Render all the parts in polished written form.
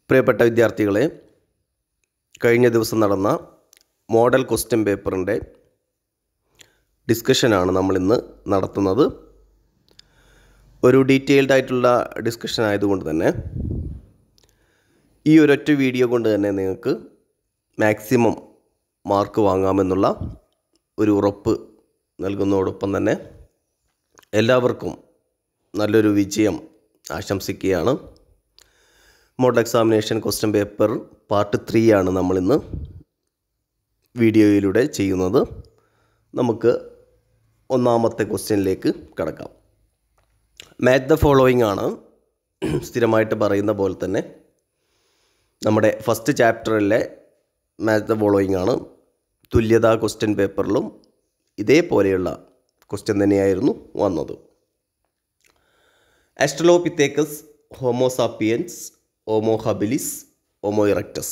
പ്രിയപ്പെട്ട വിദ്യാർത്ഥികളെ, കഴിഞ്ഞ ദിവസം നടന്ന മോഡൽ ക്വസ്റ്റ്യൻ പേപ്പറിൻ്റെ ഡിസ്കഷനാണ് നമ്മളിന്ന് നടത്തുന്നത്. ഒരു ഡീറ്റെയിൽഡ് ആയിട്ടുള്ള ഡിസ്കഷൻ ആയതുകൊണ്ട് തന്നെ ഈ ഒരൊറ്റ വീഡിയോ കൊണ്ട് തന്നെ നിങ്ങൾക്ക് മാക്സിമം മാർക്ക് വാങ്ങാമെന്നുള്ള ഒരു ഉറപ്പ് നൽകുന്നതോടൊപ്പം തന്നെ എല്ലാവർക്കും നല്ലൊരു വിജയം ആശംസിക്കുകയാണ്. Model examination question paper part 3 ആണ് നമ്മളിന്ന് വീഡിയോയിലൂടെ ചെയ്യുന്നത്. നമുക്ക് ഒന്നാമത്തെ ക്വസ്റ്റ്യനിലേക്ക് കടക്കാം. മാച്ച് ദ ഫോളോയിങ് ആണ്. സ്ഥിരമായിട്ട് പറയുന്ന പോലെ തന്നെ നമ്മുടെ ഫസ്റ്റ് ചാപ്റ്ററിലെ മാച്ച് ദ ഫോളോയിങ് ആണ്. തുല്യതാ ക്വസ്റ്റ്യൻ പേപ്പറിലും ഇതേപോലെയുള്ള ക്വസ്റ്റ്യൻ തന്നെയായിരുന്നു വന്നത്. Australopithecus, Homo sapiens, Homo habilis, Homo erectus.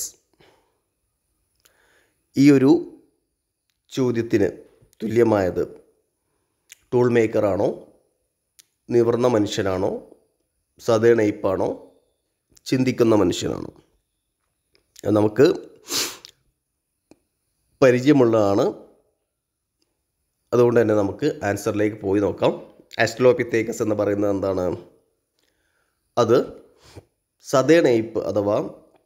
ഈ ഒരു ചോദ്യത്തിന് തുല്യമായത് ടൂൾ മേക്കറാണോ, നിവർന്ന മനുഷ്യനാണോ, സദേൺ എയ്പ്പാണോ, ചിന്തിക്കുന്ന മനുഷ്യനാണോ? നമുക്ക് പരിചയമുള്ളതാണ്. അതുകൊണ്ട് തന്നെ നമുക്ക് ആൻസറിലേക്ക് പോയി നോക്കാം. ആസ്ട്രലോപിത്തേക്കസ് എന്ന് പറയുന്നത് എന്താണ്? അത് സദേൺ എയ്പ്പ് അഥവാ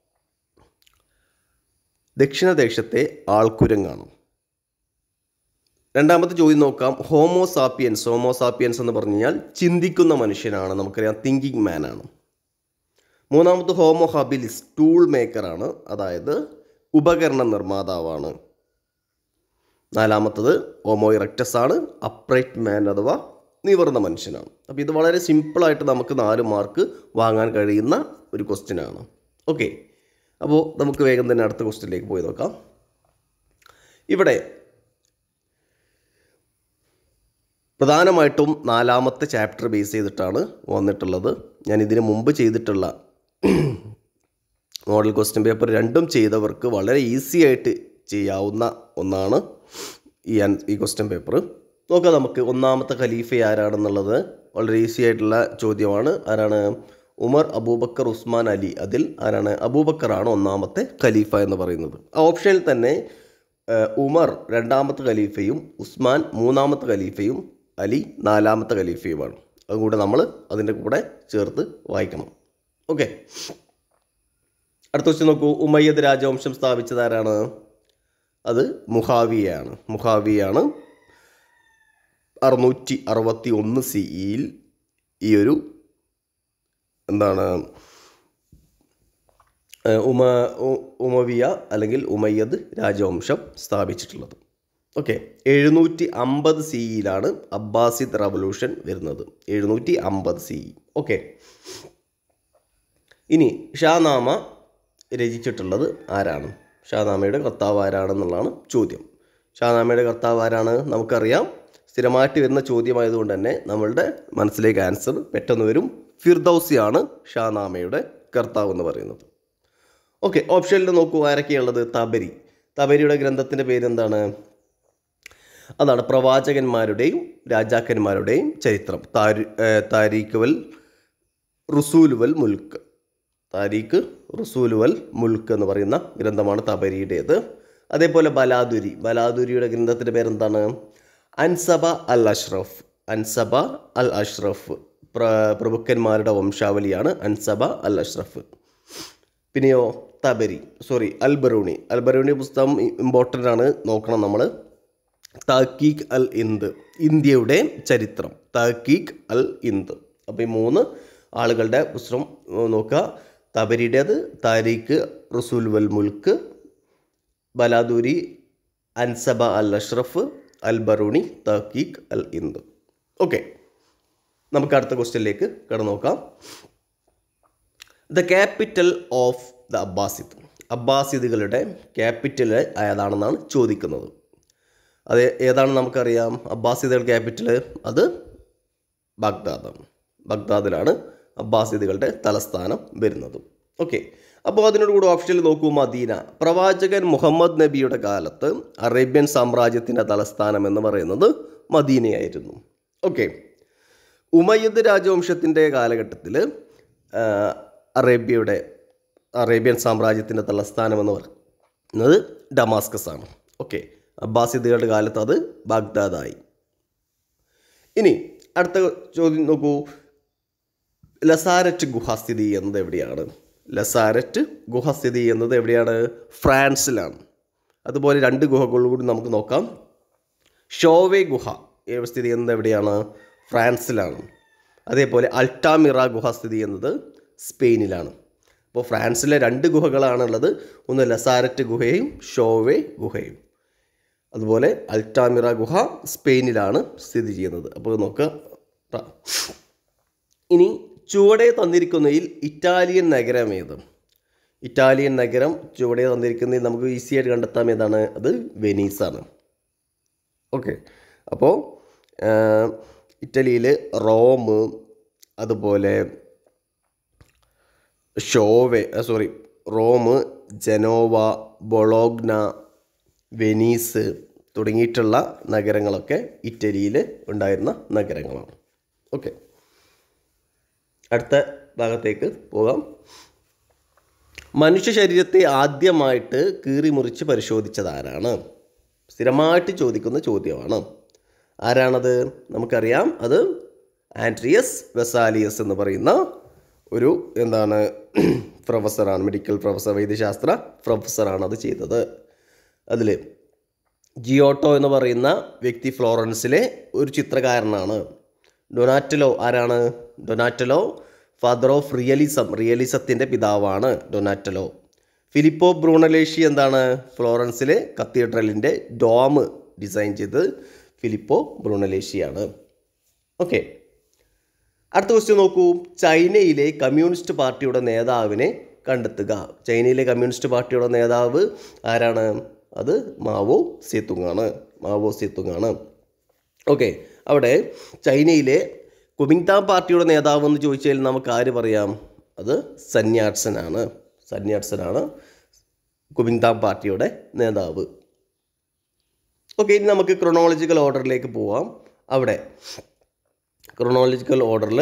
ദക്ഷിണദേശത്തെ ആൾക്കുരങ്ങാണ്. രണ്ടാമത്തെ ചോദ്യം നോക്കാം. ഹോമോസാപ്പിയൻസ്. ഹോമോസാപ്പിയൻസ് എന്ന് പറഞ്ഞു കഴിഞ്ഞാൽ ചിന്തിക്കുന്ന മനുഷ്യനാണ്. നമുക്കറിയാം, തിങ്കിങ് മാൻ ആണ്. മൂന്നാമത്തെ ഹോമോ ഹബിലിസ്, ടൂൾ മേക്കറാണ്, അതായത് ഉപകരണ നിർമ്മാതാവാണ്. നാലാമത്തത് ഹോമോ ഇറക്ടസ് ആണ്, അപ്രൈറ്റ് മാൻ അഥവാ നിവർന്ന മനുഷ്യനാണ്. അപ്പോൾ ഇത് വളരെ സിമ്പിളായിട്ട് നമുക്ക് 4 മാർക്ക് വാങ്ങാൻ കഴിയുന്ന ഒരു ക്വസ്റ്റ്യൻ ആണ്. ഓക്കെ, അപ്പോൾ നമുക്ക് വേഗം തന്നെ അടുത്ത ക്വസ്റ്റ്യനിലേക്ക് പോയി നോക്കാം. ഇവിടെ പ്രധാനമായിട്ടും 4ാമത്തെ ചാപ്റ്റർ ബേസ് ചെയ്തിട്ടാണ് വന്നിട്ടുള്ളത്. ഞാൻ ഇതിന് മുമ്പ് ചെയ്തിട്ടുള്ള മോഡൽ ക്വസ്റ്റ്യൻ പേപ്പർ 2 ചെയ്തവർക്ക് വളരെ ഈസി ആയിട്ട് ചെയ്യാവുന്ന ഒന്നാണ് ഈ ക്വസ്റ്റ്യൻ പേപ്പർ. നോക്കാം നമുക്ക്. ഒന്നാമത്തെ ഖലീഫ ആരാണെന്നുള്ളത് വളരെ ഈസി ആയിട്ടുള്ള ചോദ്യമാണ്. ആരാണ്? ഉമർ, അബൂബക്കർ, ഉസ്മാൻ, അലി. അതിൽ ആരാണ്? അബൂബക്കറാണ് ഒന്നാമത്തെ ഖലീഫ എന്ന് പറയുന്നത്. ആ ഓപ്ഷനിൽ തന്നെ ഉമർ 2ാമത്തെ ഖലീഫയും, ഉസ്മാൻ 3ാമത്തെ ഖലീഫയും, അലി 4ാമത്തെ ഖലീഫയുമാണ്. അതുകൂടെ നമ്മൾ അതിൻ്റെ കൂടെ ചേർത്ത് വായിക്കണം. ഓക്കെ, അടുത്ത ക്വസ്റ്റ്യൻ നോക്കൂ. ഉമയ്യദ് രാജവംശം സ്ഥാപിച്ചത് ആരാണ്? അത് മുഹാവിയാണ്. മുഹാവിയാണ് 661 CE ഈ ഒരു ഉമവിയ അല്ലെങ്കിൽ ഉമയ്യദ് രാജവംശം സ്ഥാപിച്ചിട്ടുള്ളത്. ഓക്കെ, 750 CE അബ്ബാസിദ് റവല്യൂഷൻ വരുന്നത്. 750 CE. ഓക്കെ, ഇനി ഷാനാമ രചിച്ചിട്ടുള്ളത് ആരാണ്? ഷാനാമയുടെ കർത്താവ് ആരാണെന്നുള്ളതാണ് ചോദ്യം. ഷാനാമയുടെ കർത്താവ് ആരാണ്? നമുക്കറിയാം, സ്ഥിരമായിട്ട് വരുന്ന ചോദ്യമായതുകൊണ്ട് തന്നെ നമ്മളുടെ മനസ്സിലേക്ക് ആൻസർ പെട്ടെന്ന് വരും. ഫിർദൗസിയാണ് ഷാനാമയുടെ കർത്താവ് എന്ന് പറയുന്നത്. ഓക്കെ, ഓപ്ഷനിൽ നോക്കൂ ആരൊക്കെയുള്ളത്. തബരി. തബരിയുടെ ഗ്രന്ഥത്തിൻ്റെ പേരെന്താണ്? അതാണ് പ്രവാചകന്മാരുടെയും രാജാക്കന്മാരുടെയും ചരിത്രം. താരീഖ് വൽ റുസൂൽ വൽ മുൽക്ക്. താരീഖ്, റുസൂൽ വൽ മുൽക്ക് എന്ന് പറയുന്ന ഗ്രന്ഥമാണ് തബരിയുടേത്. അതേപോലെ ബലാദുരി. ബലാദുരിയുടെ ഗ്രന്ഥത്തിൻ്റെ പേരെന്താണ്? Ansab al Ashraf. Ansab al Ashraf. പ്രഭുക്കന്മാരുടെ വംശാവലിയാണ് Ansab al Ashraf. പിന്നെയോ അൽബറൂണി. അൽബറൂണി പുസ്തകം ഇമ്പോർട്ടൻ്റ് ആണ്, നോക്കണം നമ്മൾ. തഹ്കീഖ് അൽ ഹിന്ദ്, ഇന്ത്യയുടെ ചരിത്രം. തഹ്കീഖ് അൽ ഹിന്ദ്. അപ്പോൾ ഈ 3 ആളുകളുടെ പുസ്തകം നോക്കുക. തബരിയുടേത് Tariq Rusul wal Mulk, Baladhuri Ansab al Ashraf, Alberuni Tahqiq al Hind. Okay, നമുക്ക് അടുത്ത ക്വസ്റ്റ്യനിലേക്ക് കടന്നു നോക്കാം. The capital of the Abbasid. അബ്ബാസിദുകളുടെ ക്യാപിറ്റൽ ഏതാണെന്നാണ് ചോദിക്കുന്നത്. അത് ഏതാണ്? നമുക്കറിയാം, അബ്ബാസിദുകളുടെ ക്യാപിറ്റൽ അത് ബഗ്ദാദാണ്. ബഗ്ദാദിലാണ് അബ്ബാസിദുകളുടെ തലസ്ഥാനം വരുന്നത്. ഓക്കെ, അപ്പോൾ അതിനോട് കൂടെ ഓപ്ഷനിൽ നോക്കൂ. മദീന. പ്രവാചകൻ മുഹമ്മദ് നബിയുടെ കാലത്ത് അറേബ്യൻ സാമ്രാജ്യത്തിൻ്റെ തലസ്ഥാനം എന്ന് പറയുന്നത് മദീനയായിരുന്നു. ഓക്കെ, ഉമയ്യദ് രാജവംശത്തിൻ്റെ കാലഘട്ടത്തിൽ അറേബ്യയുടെ അറേബ്യൻ സാമ്രാജ്യത്തിൻ്റെ തലസ്ഥാനം എന്ന് പറയുന്നത് ഡമാസ്കസ് ആണ്. ഓക്കെ, അബ്ബാസിദുകളുടെ കാലത്ത് അത് ബാഗ്ദാദായി. ഇനി അടുത്ത ചോദ്യം നോക്കൂ. ലസാരറ്റ് ഗുഹ സ്ഥിതി ചെയ്യുന്നത് എവിടെയാണ്? ലസാരറ്റ് ഗുഹ സ്ഥിതി ചെയ്യുന്നത് എവിടെയാണ്? ഫ്രാൻസിലാണ്. അതുപോലെ 2 ഗുഹകൾ കൂടി നമുക്ക് നോക്കാം. ഷോവേ ഗുഹ സ്ഥിതി ചെയ്യുന്നത് എവിടെയാണ്? ഫ്രാൻസിലാണ്. അതേപോലെ അൾട്ടാമിറ ഗുഹ സ്ഥിതി ചെയ്യുന്നത് സ്പെയിനിലാണ്. അപ്പോൾ ഫ്രാൻസിലെ 2 ഗുഹകളാണുള്ളത്. ഒന്ന് ലസാരറ്റ് ഗുഹയും ഷോവേ ഗുഹയും. അതുപോലെ അൾട്ടാമിറ ഗുഹ സ്പെയിനിലാണ് സ്ഥിതി ചെയ്യുന്നത്. അപ്പോൾ നോക്കുക. ഇനി ചുവടെ തന്നിരിക്കുന്നതിൽ ഇറ്റാലിയൻ നഗരം ഏത്? ഇറ്റാലിയൻ നഗരം ചുവടെ തന്നിരിക്കുന്നതിൽ നമുക്ക് ഈസിയായിട്ട് കണ്ടെത്താം. ഏതാണ് അത്? വെനീസാണ്. ഓക്കെ, അപ്പോൾ ഇറ്റലിയിൽ റോം, അതുപോലെ റോം, ജനോവ, ബൊളോഗ്ന, വെനീസ് തുടങ്ങിയിട്ടുള്ള നഗരങ്ങളൊക്കെ ഇറ്റലിയിൽ ഉണ്ടായിരുന്ന നഗരങ്ങളാണ്. ഓക്കെ, അടുത്ത ഭാഗത്തേക്ക് പോകാം. മനുഷ്യ ശരീരത്തെ ആദ്യമായിട്ട് കീറി മുറിച്ച് പരിശോധിച്ചത് ആരാണ്? സ്ഥിരമായിട്ട് ചോദിക്കുന്ന ചോദ്യമാണ്. ആരാണത്? നമുക്കറിയാം, അത് ആൻഡ്രിയസ് വെസാലിയസ് എന്ന് പറയുന്ന ഒരു പ്രൊഫസറാണ്, മെഡിക്കൽ പ്രൊഫസർ, വൈദ്യശാസ്ത്ര പ്രൊഫസറാണ് അത് ചെയ്തത്. അതിൽ ജിയോട്ടോ എന്ന് പറയുന്ന വ്യക്തി ഫ്ലോറൻസിലെ ഒരു ചിത്രകാരനാണ്. ഡൊനാറ്റലോ ആരാണ്? ഡൊനാറ്റലോ ഫാദർ ഓഫ് റിയലിസത്തിൻ്റെ പിതാവാണ് ഡൊനാറ്റലോ. ഫിലിപ്പോ ബ്രൂണലേഷി ഫ്ലോറൻസിലെ കത്തീഡ്രലിൻ്റെ ഡോം ഡിസൈൻ ചെയ്ത് ഫിലിപ്പോ ബ്രൂണലേഷിയാണ്. ഓക്കെ, അടുത്ത ക്വസ്റ്റ്യൻ നോക്കൂ. ചൈനയിലെ കമ്മ്യൂണിസ്റ്റ് പാർട്ടിയുടെ നേതാവിനെ കണ്ടെത്തുക. ചൈനയിലെ കമ്മ്യൂണിസ്റ്റ് പാർട്ടിയുടെ നേതാവ് ആരാണ്? അത് മാവോ സേതുങ് ആണ്. ഓക്കെ, അവിടെ ചൈനയിലെ കുമിങ്താങ് പാർട്ടിയുടെ നേതാവ് എന്ന് ചോദിച്ചാൽ നമുക്ക് ആര് പറയാം? അത് സന്യാട്സനാണ് കുമിങ്താങ് പാർട്ടിയുടെ നേതാവ്. ഓക്കെ, ഇനി നമുക്ക് ക്രൊണോളജിക്കൽ ഓർഡറിലേക്ക് പോവാം. അവിടെ ക്രൊണോളജിക്കൽ ഓർഡറിൽ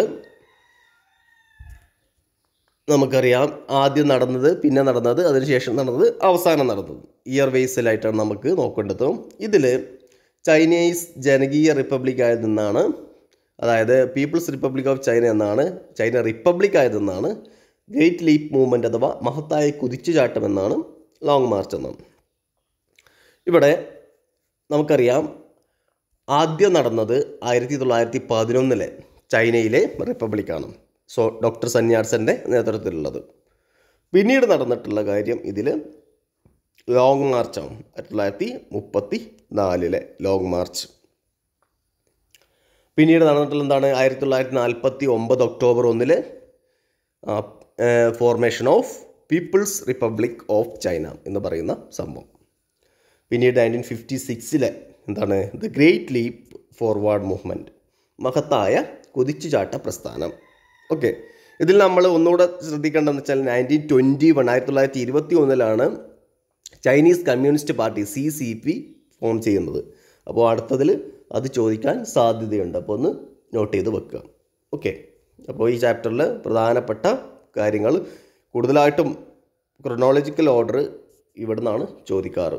നമുക്കറിയാം ആദ്യം നടന്നത്, പിന്നെ നടന്നത്, അതിനുശേഷം നടന്നത്, അവസാനം നടന്നത്. ഇയർ വൈസിലായിട്ടാണ് നമുക്ക് നോക്കേണ്ടത്. ഇതിൽ ചൈനീസ് ജനകീയ റിപ്പബ്ലിക് ആയതെന്നാണ്, അതായത് പീപ്പിൾസ് റിപ്പബ്ലിക് ഓഫ് ചൈന എന്നാണ്, ചൈന റിപ്പബ്ലിക് ആയതെന്നാണ്, ഗ്രേറ്റ് ലീപ്പ് മൂവ്മെൻറ്റ് അഥവാ മഹത്തായ കുതിച്ചുചാട്ടം എന്നാണ്, ലോങ് മാർച്ച് എന്നാണ്. ഇവിടെ നമുക്കറിയാം ആദ്യം നടന്നത് 1911 ചൈനയിലെ റിപ്പബ്ലിക്കാണ്. ഡോക്ടർ സന്യാട്സൻ്റെ നേതൃത്വത്തിലുള്ളത്. പിന്നീട് നടന്നിട്ടുള്ള കാര്യം ഇതിൽ ലോങ് മാർച്ചാണ്. 1934 long March. പിന്നീട് നടന്നിട്ടുള്ള 1949 October 1 formation of People's Republic of China എന്ന് പറയുന്ന സംഭവം. പിന്നീട് 1956 the Great Leap Forward movement, മഹത്തായ കുതിച്ചുചാട്ട പ്രസ്ഥാനം. ഓക്കെ, ഇതിൽ നമ്മൾ ഒന്നുകൂടെ ശ്രദ്ധിക്കേണ്ടതെന്ന് വെച്ചാൽ 1921 Chinese Communist Party CCP form ചെയ്യുന്നത്. അപ്പോൾ അടുത്തതിൽ അത് ചോദിക്കാൻ സാധ്യതയുണ്ട്. അപ്പോൾ ഒന്ന് നോട്ട് ചെയ്ത് വെക്കുക. ഓക്കെ, അപ്പോൾ ഈ ചാപ്റ്ററിൽ പ്രധാനപ്പെട്ട കാര്യങ്ങൾ കൂടുതലായിട്ടും ക്രൊണോളജിക്കൽ ഓർഡർ ഇവിടെ നിന്നാണ് ചോദിക്കാറ്.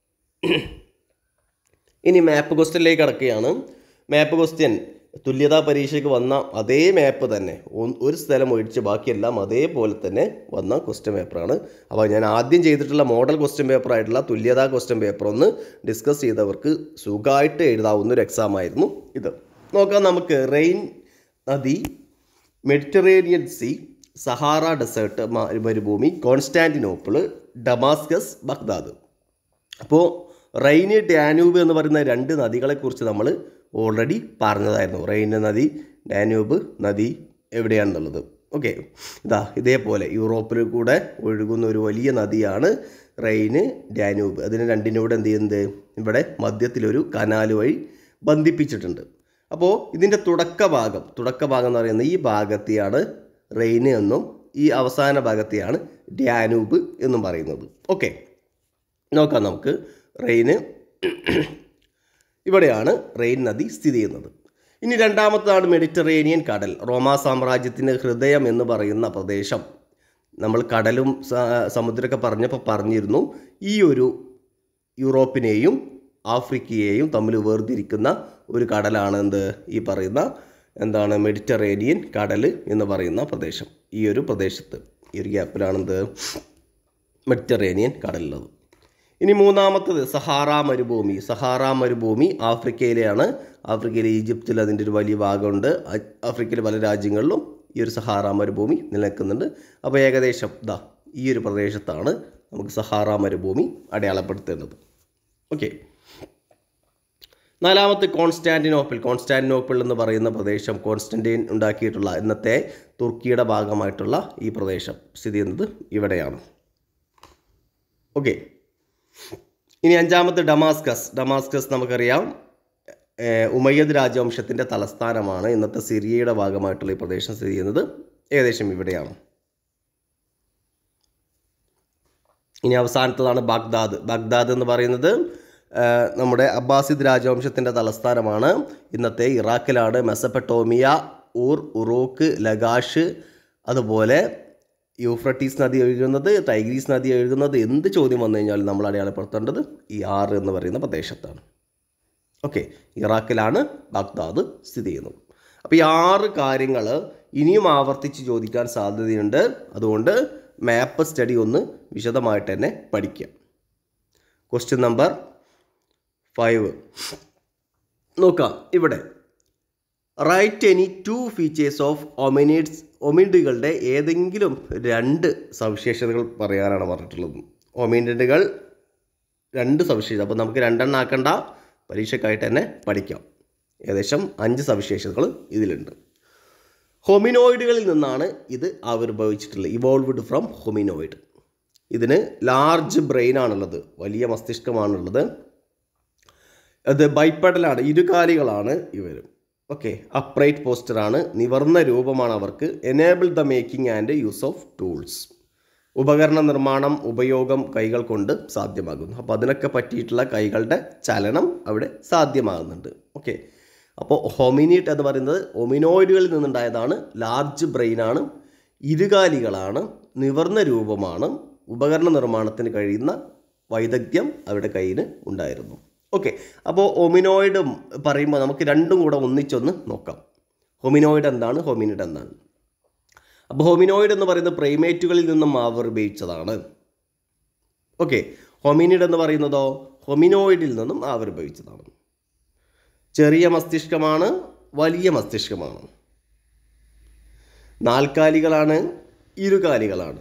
ഇനി മാപ്പ് ക്വസ്റ്റ്യനിലേക്ക് കടക്കുകയാണ്. മാപ്പ് ക്വസ്റ്റ്യൻ തുല്യതാ പരീക്ഷയ്ക്ക് വന്ന അതേ മാപ്പ് തന്നെ, ഒരു സ്ഥലം ഒഴിച്ച് ബാക്കിയെല്ലാം അതേപോലെ തന്നെ വന്ന ക്വസ്റ്റ്യൻ പേപ്പറാണ്. അപ്പോൾ ഞാൻ ആദ്യം ചെയ്തിട്ടുള്ള മോഡൽ ക്വസ്റ്റ്യൻ പേപ്പറായിട്ടുള്ള തുല്യതാ ക്വസ്റ്റ്യൻ പേപ്പർ ഒന്ന് ഡിസ്കസ് ചെയ്തവർക്ക് സുഖമായിട്ട് എഴുതാവുന്ന ഒരു എക്സാം ആയിരുന്നു ഇത്. നോക്കാം നമുക്ക്. റെയിൻ നദി, മെഡിറ്ററേനിയൻ സീ, സഹാറ ഡെസേർട്ട് മരുഭൂമി, കോൺസ്റ്റാന്റിനോപ്പിൾ, ഡമാസ്കസ്, ബഗ്ദാദ്. അപ്പോൾ റെയിന്, ഡാന്യൂബ് എന്ന് പറയുന്ന 2 നദികളെക്കുറിച്ച് നമ്മൾ ഓൾറെഡി പറഞ്ഞതായിരുന്നു. റെയിൻ നദി, ഡാന്യൂബ് നദി എവിടെയാണെന്നുള്ളത്. ഓക്കെ, ഇതേപോലെ യൂറോപ്പിൽ കൂടെ ഒഴുകുന്ന ഒരു വലിയ നദിയാണ് റെയിന്, ഡാന്യൂബ്. അതിന് രണ്ടിനോട് എന്ത് ചെയ്യുന്നത്? ഇവിടെ മധ്യത്തിലൊരു കനാൽ വഴി ബന്ധിപ്പിച്ചിട്ടുണ്ട്. അപ്പോൾ ഇതിൻ്റെ തുടക്ക ഭാഗം എന്ന് പറയുന്നത് ഈ ഭാഗത്തെയാണ് റെയിന് എന്നും ഈ അവസാന ഭാഗത്തെയാണ് ഡാന്യൂബ് എന്നും പറയുന്നത്. ഓക്കെ, നോക്കാം നമുക്ക്. റെയിന് ഇവിടെയാണ് റെയിൻ നദി സ്ഥിതി ചെയ്യുന്നത്. ഇനി രണ്ടാമത്തതാണ് മെഡിറ്ററേനിയൻ കടൽ. റോമാ സാമ്രാജ്യത്തിൻ്റെ ഹൃദയം എന്ന് പറയുന്ന പ്രദേശം നമ്മൾ കടലും സമുദ്രമൊക്കെ പറഞ്ഞപ്പോൾ പറഞ്ഞിരുന്നു ഈ ഒരു യൂറോപ്പിനെയും ആഫ്രിക്കയെയും തമ്മിൽ വേർതിരിക്കുന്ന ഒരു കടലാണ് ഈ പറയുന്ന മെഡിറ്ററേനിയൻ കടൽ എന്ന് പറയുന്ന പ്രദേശം. ഈ ഒരു പ്രദേശത്ത് ഈ ഒരു ഗ്യാപ്പിലാണ് മെഡിറ്ററേനിയൻ കടലുള്ളത്. ഇനി മൂന്നാമത്തത് സഹാറ മരുഭൂമി ആഫ്രിക്കയിലെയാണ്. ആഫ്രിക്കയിലെ ഈജിപ്തിൽ അതിൻ്റെ ഒരു വലിയ ഭാഗമുണ്ട്. ആഫ്രിക്കയിലെ പല രാജ്യങ്ങളിലും ഈ ഒരു സഹാറ മരുഭൂമി നിലനിൽക്കുന്നുണ്ട്. അപ്പോൾ ഏകദേശം ഈ ഒരു പ്രദേശത്താണ് നമുക്ക് സഹാറ മരുഭൂമി അടയാളപ്പെടുത്തേണ്ടത്. ഓക്കെ. നാലാമത്തെ കോൺസ്റ്റാന്റിനോപ്പിൾ എന്ന് പറയുന്ന പ്രദേശം, കോൺസ്റ്റന്റൈൻ ഉണ്ടാക്കിയിട്ടുള്ള ഇന്നത്തെ തുർക്കിയുടെ ഭാഗമായിട്ടുള്ള ഈ പ്രദേശം സ്ഥിതി ചെയ്യുന്നത് ഇവിടെയാണ്. ഓക്കെ. ഇനി അഞ്ചാമത്തെ ഡമാസ്കസ് നമുക്കറിയാം ഉമയ്യദ് രാജവംശത്തിൻ്റെ തലസ്ഥാനമാണ്. ഇന്നത്തെ സിറിയയുടെ ഭാഗമായിട്ടുള്ള ഈ പ്രദേശം സ്ഥിതി ചെയ്യുന്നത് ഏകദേശം ഇവിടെയാണ്. ഇനി അവസാനത്തതാണ് ബാഗ്ദാദ് എന്ന് പറയുന്നത് നമ്മുടെ അബ്ബാസിദ് രാജവംശത്തിൻ്റെ തലസ്ഥാനമാണ്. ഇന്നത്തെ ഇറാഖിലാണ്. മെസപ്പൊട്ടോമിയ, ഉറൂക്ക്, ലഗാഷ്, അതുപോലെ യൂഫ്രട്ടീസ് നദി ഒഴുകുന്നത്, ടൈഗ്രീസ് നദി ഒഴുകുന്നത്, എന്ത് ചോദ്യം വന്നു കഴിഞ്ഞാൽ നമ്മൾ അടയാളപ്പെടുത്തേണ്ടത് ഈ 6 എന്ന് പറയുന്ന പ്രദേശത്താണ്. ഓക്കെ. ഇറാഖിലാണ് ബാഗ്ദാദ് സ്ഥിതി ചെയ്യുന്നത്. അപ്പോൾ ഈ 6 കാര്യങ്ങൾ ഇനിയും ആവർത്തിച്ച് ചോദിക്കാൻ സാധ്യതയുണ്ട്. അതുകൊണ്ട് മാപ്പ് സ്റ്റഡി ഒന്ന് വിശദമായിട്ട് തന്നെ പഠിക്കുക. ക്വസ്റ്റ്യൻ നമ്പർ 5 നോക്കാം. ഇവിടെ റൈറ്റ് എനി 2 ഫീച്ചേഴ്സ് ഓഫ് ഒമിനിഡുകളുടെ ഏതെങ്കിലും 2 സവിശേഷതകൾ പറയാനാണ് പറഞ്ഞിട്ടുള്ളത്. ഒമിനിഡുകൾ 2 സവിശേഷത. അപ്പോൾ നമുക്ക് 2 എണ്ണം ആക്കണ്ട, പരീക്ഷയ്ക്കായിട്ട് തന്നെ പഠിക്കാം. ഏകദേശം 5 സവിശേഷതകൾ ഇതിലുണ്ട്. ഹൊമിനോയിഡുകളിൽ നിന്നാണ് ഇത് ആവിർഭവിച്ചിട്ടുള്ളത്. Evolved from ഹൊമിനോയിഡ്. ഇതിന് ലാർജ് ബ്രെയിൻ ആണുള്ളത്, വലിയ മസ്തിഷ്കമാണുള്ളത്. അത് ബൈപ്പഡലാണ്, ഇരുകാലികളാണ് ഇവർ. ഓക്കെ. അപ്രൈറ്റ് പോസ്റ്ററാണ്, നിവർന്ന രൂപമാണ് അവർക്ക്. Enable the making and use of tools. ഉപകരണ നിർമ്മാണം, ഉപയോഗം കൈകൾ കൊണ്ട് സാധ്യമാകുന്നു. അപ്പോൾ അതിനൊക്കെ പറ്റിയിട്ടുള്ള കൈകളുടെ ചലനം അവിടെ സാധ്യമാകുന്നുണ്ട്. ഓക്കെ. അപ്പോൾ ഹൊമിനിഡ് എന്ന് പറയുന്നത് ഒമിനോയിഡുകളിൽ നിന്നുണ്ടായതാണ്. ലാർജ് ബ്രെയിനാണ്, ഇരുകാലികളാണ്, നിവർന്ന രൂപമാണ്, ഉപകരണ നിർമ്മാണത്തിന് കഴിയുന്ന വൈദഗ്ധ്യം അവരുടെ കയ്യിൽ ഉണ്ടായിരുന്നു. ഓക്കെ. അപ്പോൾ ഒമിനോയിഡ് പറയുമ്പോൾ നമുക്ക് രണ്ടും കൂടെ ഒന്നിച്ചൊന്ന് നോക്കാം. ഹൊമിനോയിഡ് എന്താണ്, ഹൊമിനിഡ് എന്താണ്? അപ്പോൾ ഹൊമിനോയിഡ് എന്ന് പറയുന്നത് പ്രൈമേറ്റുകളിൽ നിന്നും ആവിർഭവിച്ചതാണ്. ഓക്കെ. ഹൊമിനിഡ് എന്ന് പറയുന്നതോ ഹൊമിനോയിഡിൽ നിന്നും ആവിർഭവിച്ചതാണ്. ചെറിയ മസ്തിഷ്കമാണ്, വലിയ മസ്തിഷ്കമാണ്, നാൽക്കാലികളാണ്, ഇരുകാലികളാണ്,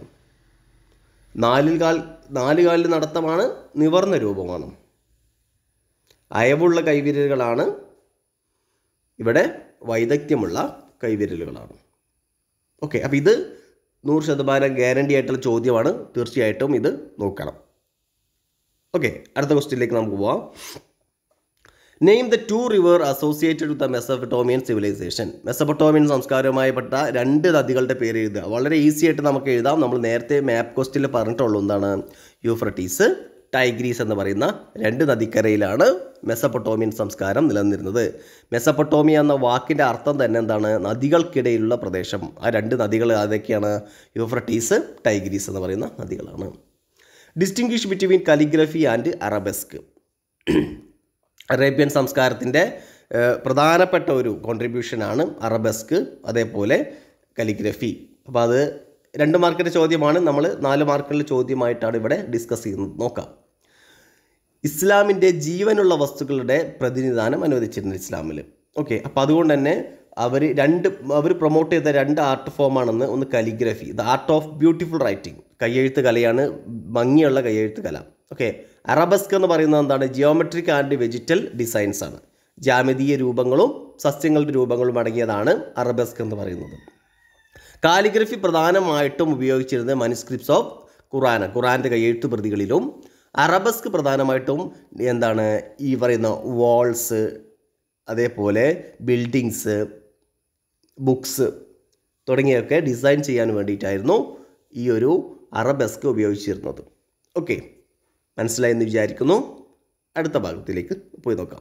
നാല് കാലിൽ നടത്തമാണ്, നിവർന്ന രൂപമാണ്, അയവുള്ള കൈവിരലുകളാണ്, ഇവിടെ വൈദഗ്ധ്യമുള്ള കൈവിരലുകളാണ്. ഓക്കെ. അപ്പോൾ ഇത് 100% ഗ്യാരണ്ടി ആയിട്ടുള്ള ചോദ്യമാണ്. തീർച്ചയായിട്ടും ഇത് നോക്കണം. ഓക്കെ. അടുത്ത ക്വസ്റ്റ്യനിലേക്ക് നമുക്ക് പോവാം. Name the 2 river associated with the Mesopotamian civilisation. Mesopotamian സംസ്കാരവുമായിപ്പെട്ട 2 നദികളുടെ പേര് എഴുതുക. വളരെ ഈസി ആയിട്ട് നമുക്ക് എഴുതാം. നമ്മൾ നേരത്തെ മാപ്പ് ക്വസ്റ്റ്യനിൽ പറഞ്ഞിട്ടുള്ളൂ എന്താണ്, യൂഫ്രട്ടീസ്, ടൈഗ്രീസ് എന്ന് പറയുന്ന 2 നദിക്കരയിലാണ് മെസപ്പൊട്ടോമിയൻ സംസ്കാരം നിലനിന്നിരുന്നത്. മെസപ്പൊട്ടോമിയ എന്ന വാക്കിൻ്റെ അർത്ഥം തന്നെ എന്താണ്, നദികൾക്കിടയിലുള്ള പ്രദേശം. ആ 2 നദികൾ ഏതൊക്കെയാണ്, യൂഫ്രട്ടീസ്, ടൈഗ്രീസ് എന്ന് പറയുന്ന നദികളാണ്. Distinguish between calligraphy and arabesque. Arabian സംസ്കാരത്തിൻ്റെ പ്രധാനപ്പെട്ട ഒരു കോൺട്രിബ്യൂഷനാണ് അറബെസ്ക്, അതേപോലെ കലിഗ്രഫി. അപ്പോൾ അത് 2 മാർക്കിൻ്റെ ചോദ്യമാണ്. നമ്മൾ 4 മാർക്കിൻ്റെ ചോദ്യമായിട്ടാണ് ഇവിടെ ഡിസ്കസ് ചെയ്യുന്നത്. നോക്കാം. ഇസ്ലാമിൻ്റെ ജീവനുള്ള വസ്തുക്കളുടെ പ്രതിനിധാനം അനുവദിച്ചിട്ടുണ്ട് ഇസ്ലാമിൽ. ഓക്കെ. അപ്പോൾ അതുകൊണ്ട് തന്നെ അവർ പ്രൊമോട്ട് ചെയ്ത 2 ആർട്ട് ഫോമാണെന്ന്. ഒന്ന് calligraphy, the art of beautiful writing, കയ്യെഴുത്ത് കലയാണ്, ഭംഗിയുള്ള കയ്യെഴുത്ത് കല. ഓക്കെ. അറബസ്ക് എന്ന് പറയുന്നത് എന്താണ്, ജിയോമെട്രിക് ആൻഡ് വെജിറ്റൽ ഡിസൈൻസ് ആണ്. ജാമിതീയ രൂപങ്ങളും സസ്യങ്ങളുടെ രൂപങ്ങളും അടങ്ങിയതാണ് അറബസ്ക് എന്ന് പറയുന്നത്. കാലിഗ്രഫി പ്രധാനമായിട്ടും ഉപയോഗിച്ചിരുന്നത് മനുസ്ക്രിപ്റ്റ്സ് ഓഫ് ഖുറാൻ്റെ കയ്യെഴുത്ത് പ്രതികളിലും. അറബസ്ക് പ്രധാനമായിട്ടും ഈ പറയുന്ന വാൾസ്, അതേപോലെ ബിൽഡിങ്സ്, ബുക്സ് തുടങ്ങിയൊക്കെ ഡിസൈൻ ചെയ്യാൻ വേണ്ടിയിട്ടായിരുന്നു ഈ ഒരു അറബസ്ക് ഉപയോഗിച്ചിരുന്നത്. ഓക്കെ. മനസ്സിലായെന്ന് വിചാരിക്കുന്നു. അടുത്ത ഭാഗത്തിലേക്ക് പോയി നോക്കാം.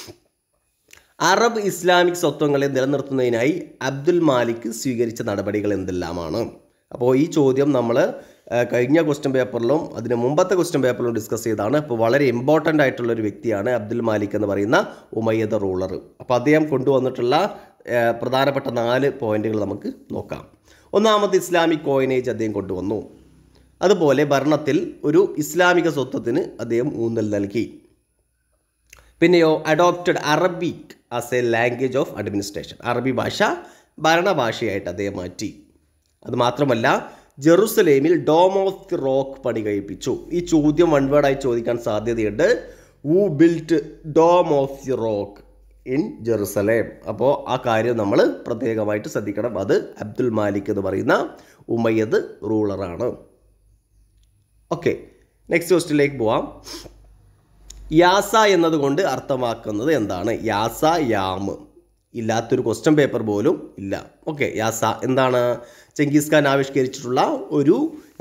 അറബ് ഇസ്ലാമിക് സ്വത്വങ്ങളെ നിലനിർത്തുന്നതിനായി അബ്ദുൽ മാലിക് സ്വീകരിച്ച നടപടികൾ എന്തെല്ലാമാണ്? അപ്പോൾ ഈ ചോദ്യം നമ്മൾ കഴിഞ്ഞ ക്വസ്റ്റ്യൻ പേപ്പറിലും അതിന് മുമ്പത്തെ ക്വസ്റ്റ്യൻ പേപ്പറിലും ഡിസ്കസ് ചെയ്തതാണ്. അപ്പോൾ വളരെ ഇമ്പോർട്ടൻ്റ് ആയിട്ടുള്ളൊരു വ്യക്തിയാണ് അബ്ദുൽ മാലിക് എന്ന് പറയുന്ന ഉമയ്യദ് റൂളർ. അപ്പോൾ അദ്ദേഹം കൊണ്ടുവന്നിട്ടുള്ള പ്രധാനപ്പെട്ട 4 പോയിന്റുകൾ നമുക്ക് നോക്കാം. ഒന്നാമത് ഇസ്ലാമിക് കോയിനേജ് അദ്ദേഹം കൊണ്ടുവന്നു. അതുപോലെ ഭരണത്തിൽ ഒരു ഇസ്ലാമിക സ്വത്വത്തിന് അദ്ദേഹം ഊന്നൽ നൽകി. പിന്നെയോ adopted Arabic as a language of administration. അറബി ഭാഷ ഭരണഭാഷയായിട്ട് അദ്ദേഹം മാറ്റി. അതുമാത്രമല്ല ജെറുസലേമിൽ ഡോം ഓഫ് ദി റോക്ക് പണി കഴിപ്പിച്ചു. ഈ ചോദ്യം വൺ വേർഡായി ചോദിക്കാൻ സാധ്യതയുണ്ട്. Who built Dome of the Rock in Jerusalem? അപ്പോൾ ആ കാര്യം നമ്മൾ പ്രത്യേകമായിട്ട് ശ്രദ്ധിക്കണം. അത് അബ്ദുൽ മാലിക് എന്ന് പറയുന്ന ഉമയ്യദ് റൂളറാണ്. ഓക്കെ, നെക്സ്റ്റ് ക്വസ്റ്റ്യനിലേക്ക് പോവാം. യാസ എന്നതുകൊണ്ട് അർത്ഥമാക്കുന്നത് എന്താണ്? യാസ യാമ് ഇല്ലാത്തൊരു ക്വസ്റ്റ്യൻ പേപ്പർ പോലും ഇല്ല. ഓക്കെ, യാസ എന്താണ്? ചെങ്കിസ് ഖാൻ ആവിഷ്കരിച്ചിട്ടുള്ള ഒരു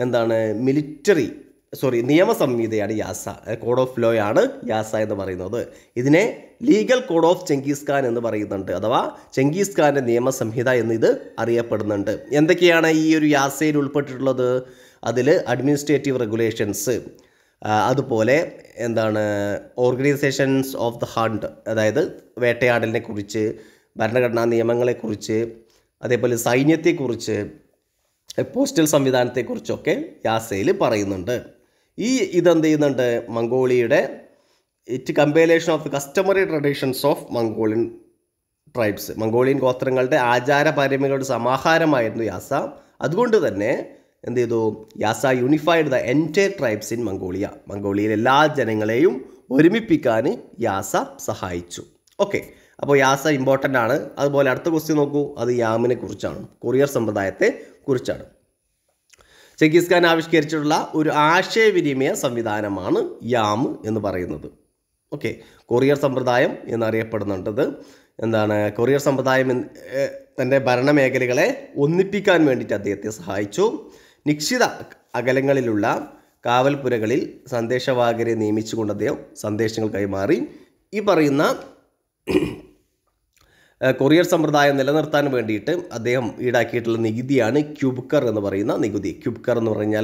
നിയമസംഹിതയാണ് യാസ. കോഡ് ഓഫ് ലോ ആണ് യാസ എന്ന് പറയുന്നത്. ഇതിനെ legal code of Genghis Khan എന്ന് പറയുന്നുണ്ട്, അഥവാ ചെങ്കിസ് ഖാൻ്റെ നിയമസംഹിത എന്ന് ഇത് അറിയപ്പെടുന്നുണ്ട്. എന്തൊക്കെയാണ് ഈ ഒരു യാസയിൽ ഉൾപ്പെട്ടിട്ടുള്ളത്? അതിൽ അഡ്മിനിസ്ട്രേറ്റീവ് റെഗുലേഷൻസ്, അതുപോലെ ഓർഗനൈസേഷൻസ് ഓഫ് ദ ഹണ്ട്, അതായത് വേട്ടയാടലിനെ കുറിച്ച്, ഭരണഘടനാ നിയമങ്ങളെക്കുറിച്ച്, അതേപോലെ സൈന്യത്തെക്കുറിച്ച്, പോസ്റ്റൽ സംവിധാനത്തെക്കുറിച്ചൊക്കെ യാസയിൽ പറയുന്നുണ്ട്. ഇതെന്ത് ചെയ്യുന്നുണ്ട്? മംഗോളിയയുടെ compilation of the customary traditions of Mongolian tribes, Mongolian ഗോത്രങ്ങളുടെ ആചാരപാരമ്പര്യങ്ങളുടെ സമാഹാരമായിരുന്നു യാസ. അതുകൊണ്ട് തന്നെ എന്ത് ചെയ്തു? Yasa unified the entire tribes in Mongolia. മംഗോളിയയിലെ എല്ലാ ജനങ്ങളെയും ഒരുമിപ്പിക്കാൻ യാസ സഹായിച്ചു. ഓക്കെ, അപ്പോൾ യാസ ഇമ്പോർട്ടൻ്റ് ആണ്. അതുപോലെ അടുത്ത ക്വസ്റ്റ്യൻ നോക്കൂ, അത് യാമിനെ കുറിച്ചാണ്, കൊറിയർ സമ്പ്രദായത്തെ കുറിച്ചാണ്. ചെങ്കിസ് ഖാൻ ആവിഷ്കരിച്ചിട്ടുള്ള ഒരു ആശയവിനിമയ സംവിധാനമാണ് യാം എന്ന് പറയുന്നത്. ഓക്കെ, കൊറിയർ സമ്പ്രദായം എന്നറിയപ്പെടുന്നുണ്ടത്. കൊറിയർ സമ്പ്രദായം തൻ്റെ ഭരണമേഖലകളെ ഒന്നിപ്പിക്കാൻ വേണ്ടിയിട്ട് അദ്ദേഹത്തെ സഹായിച്ചു. നിശ്ചിത അകലങ്ങളിലുള്ള കാവൽപുരകളിൽ സന്ദേശവാഹകരെ നിയമിച്ചുകൊണ്ട് അദ്ദേഹം സന്ദേശങ്ങൾ കൈമാറി. ഈ പറയുന്ന കൊറിയർ സമ്പ്രദായം നിലനിർത്താൻ വേണ്ടിയിട്ട് അദ്ദേഹം ഈടാക്കിയിട്ടുള്ള നികുതിയാണ് ക്യൂബ്ക്കർ എന്ന് പറയുന്ന നികുതി. ക്യൂബ്ക്കർ എന്ന് പറഞ്ഞാൽ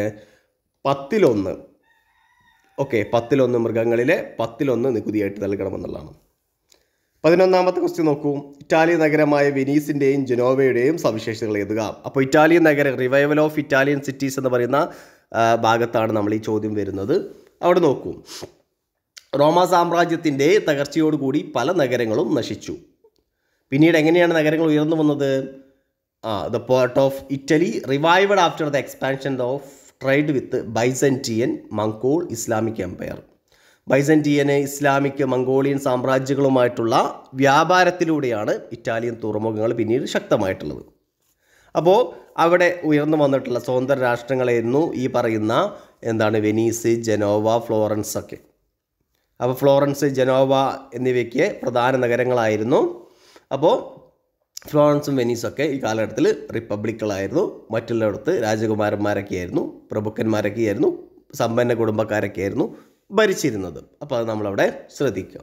10 ഓക്കെ, 10 മൃഗങ്ങളിലെ 10 നികുതിയായിട്ട് നൽകണമെന്നുള്ളതാണ്. 11ാമത്തെ ക്വസ്റ്റ്യൻ നോക്കൂ. ഇറ്റാലിയൻ നഗരമായ വെനീസിൻ്റെയും ജനോവയുടെയും സവിശേഷതകൾ എഴുതുക. അപ്പോൾ ഇറ്റാലിയൻ നഗരം, റിവൈവൽ ഓഫ് ഇറ്റാലിയൻ സിറ്റീസ് എന്ന് പറയുന്ന ഭാഗത്താണ് നമ്മൾ ഈ ചോദ്യം വരുന്നത്. അവിടെ നോക്കൂ, റോമാ സാമ്രാജ്യത്തിൻ്റെ തകർച്ചയോടുകൂടി പല നഗരങ്ങളും നശിച്ചു. പിന്നീട് എങ്ങനെയാണ് നഗരങ്ങൾ ഉയർന്നു വന്നത്? The port of Italy revived after the expansion of trade with Byzantine Mongol Islamic empire. ബൈസന്റിയന് ഇസ്ലാമിക് മംഗോളിയൻ സാമ്രാജ്യങ്ങളുമായിട്ടുള്ള വ്യാപാരത്തിലൂടെയാണ് ഇറ്റാലിയൻ തുറമുഖങ്ങൾ പിന്നീട് ശക്തമായിട്ടുള്ളത്. അപ്പോൾ അവിടെ ഉയർന്നു വന്നിട്ടുള്ള സ്വതന്ത്ര രാഷ്ട്രങ്ങളായിരുന്നു ഈ പറയുന്ന വെനീസ്, ജനോവ, ഫ്ലോറൻസ് ഒക്കെ. അപ്പോൾ ഫ്ലോറൻസ്, ജനോവ എന്നിവയ്ക്ക് പ്രധാന നഗരങ്ങളായിരുന്നു. അപ്പോൾ ഫ്ലോറൻസും വെനീസൊക്കെ ഈ കാലഘട്ടത്തിൽ റിപ്പബ്ലിക്കുകളായിരുന്നു. മറ്റുള്ളിടത്ത് രാജകുമാരന്മാരൊക്കെ ആയിരുന്നു, പ്രഭുക്കന്മാരൊക്കെ ആയിരുന്നു, സമ്പന്ന കുടുംബക്കാരൊക്കെ ആയിരുന്നു ഭരിച്ചിരുന്നത്. അപ്പോൾ അത് നമ്മളവിടെ ശ്രദ്ധിക്കുക.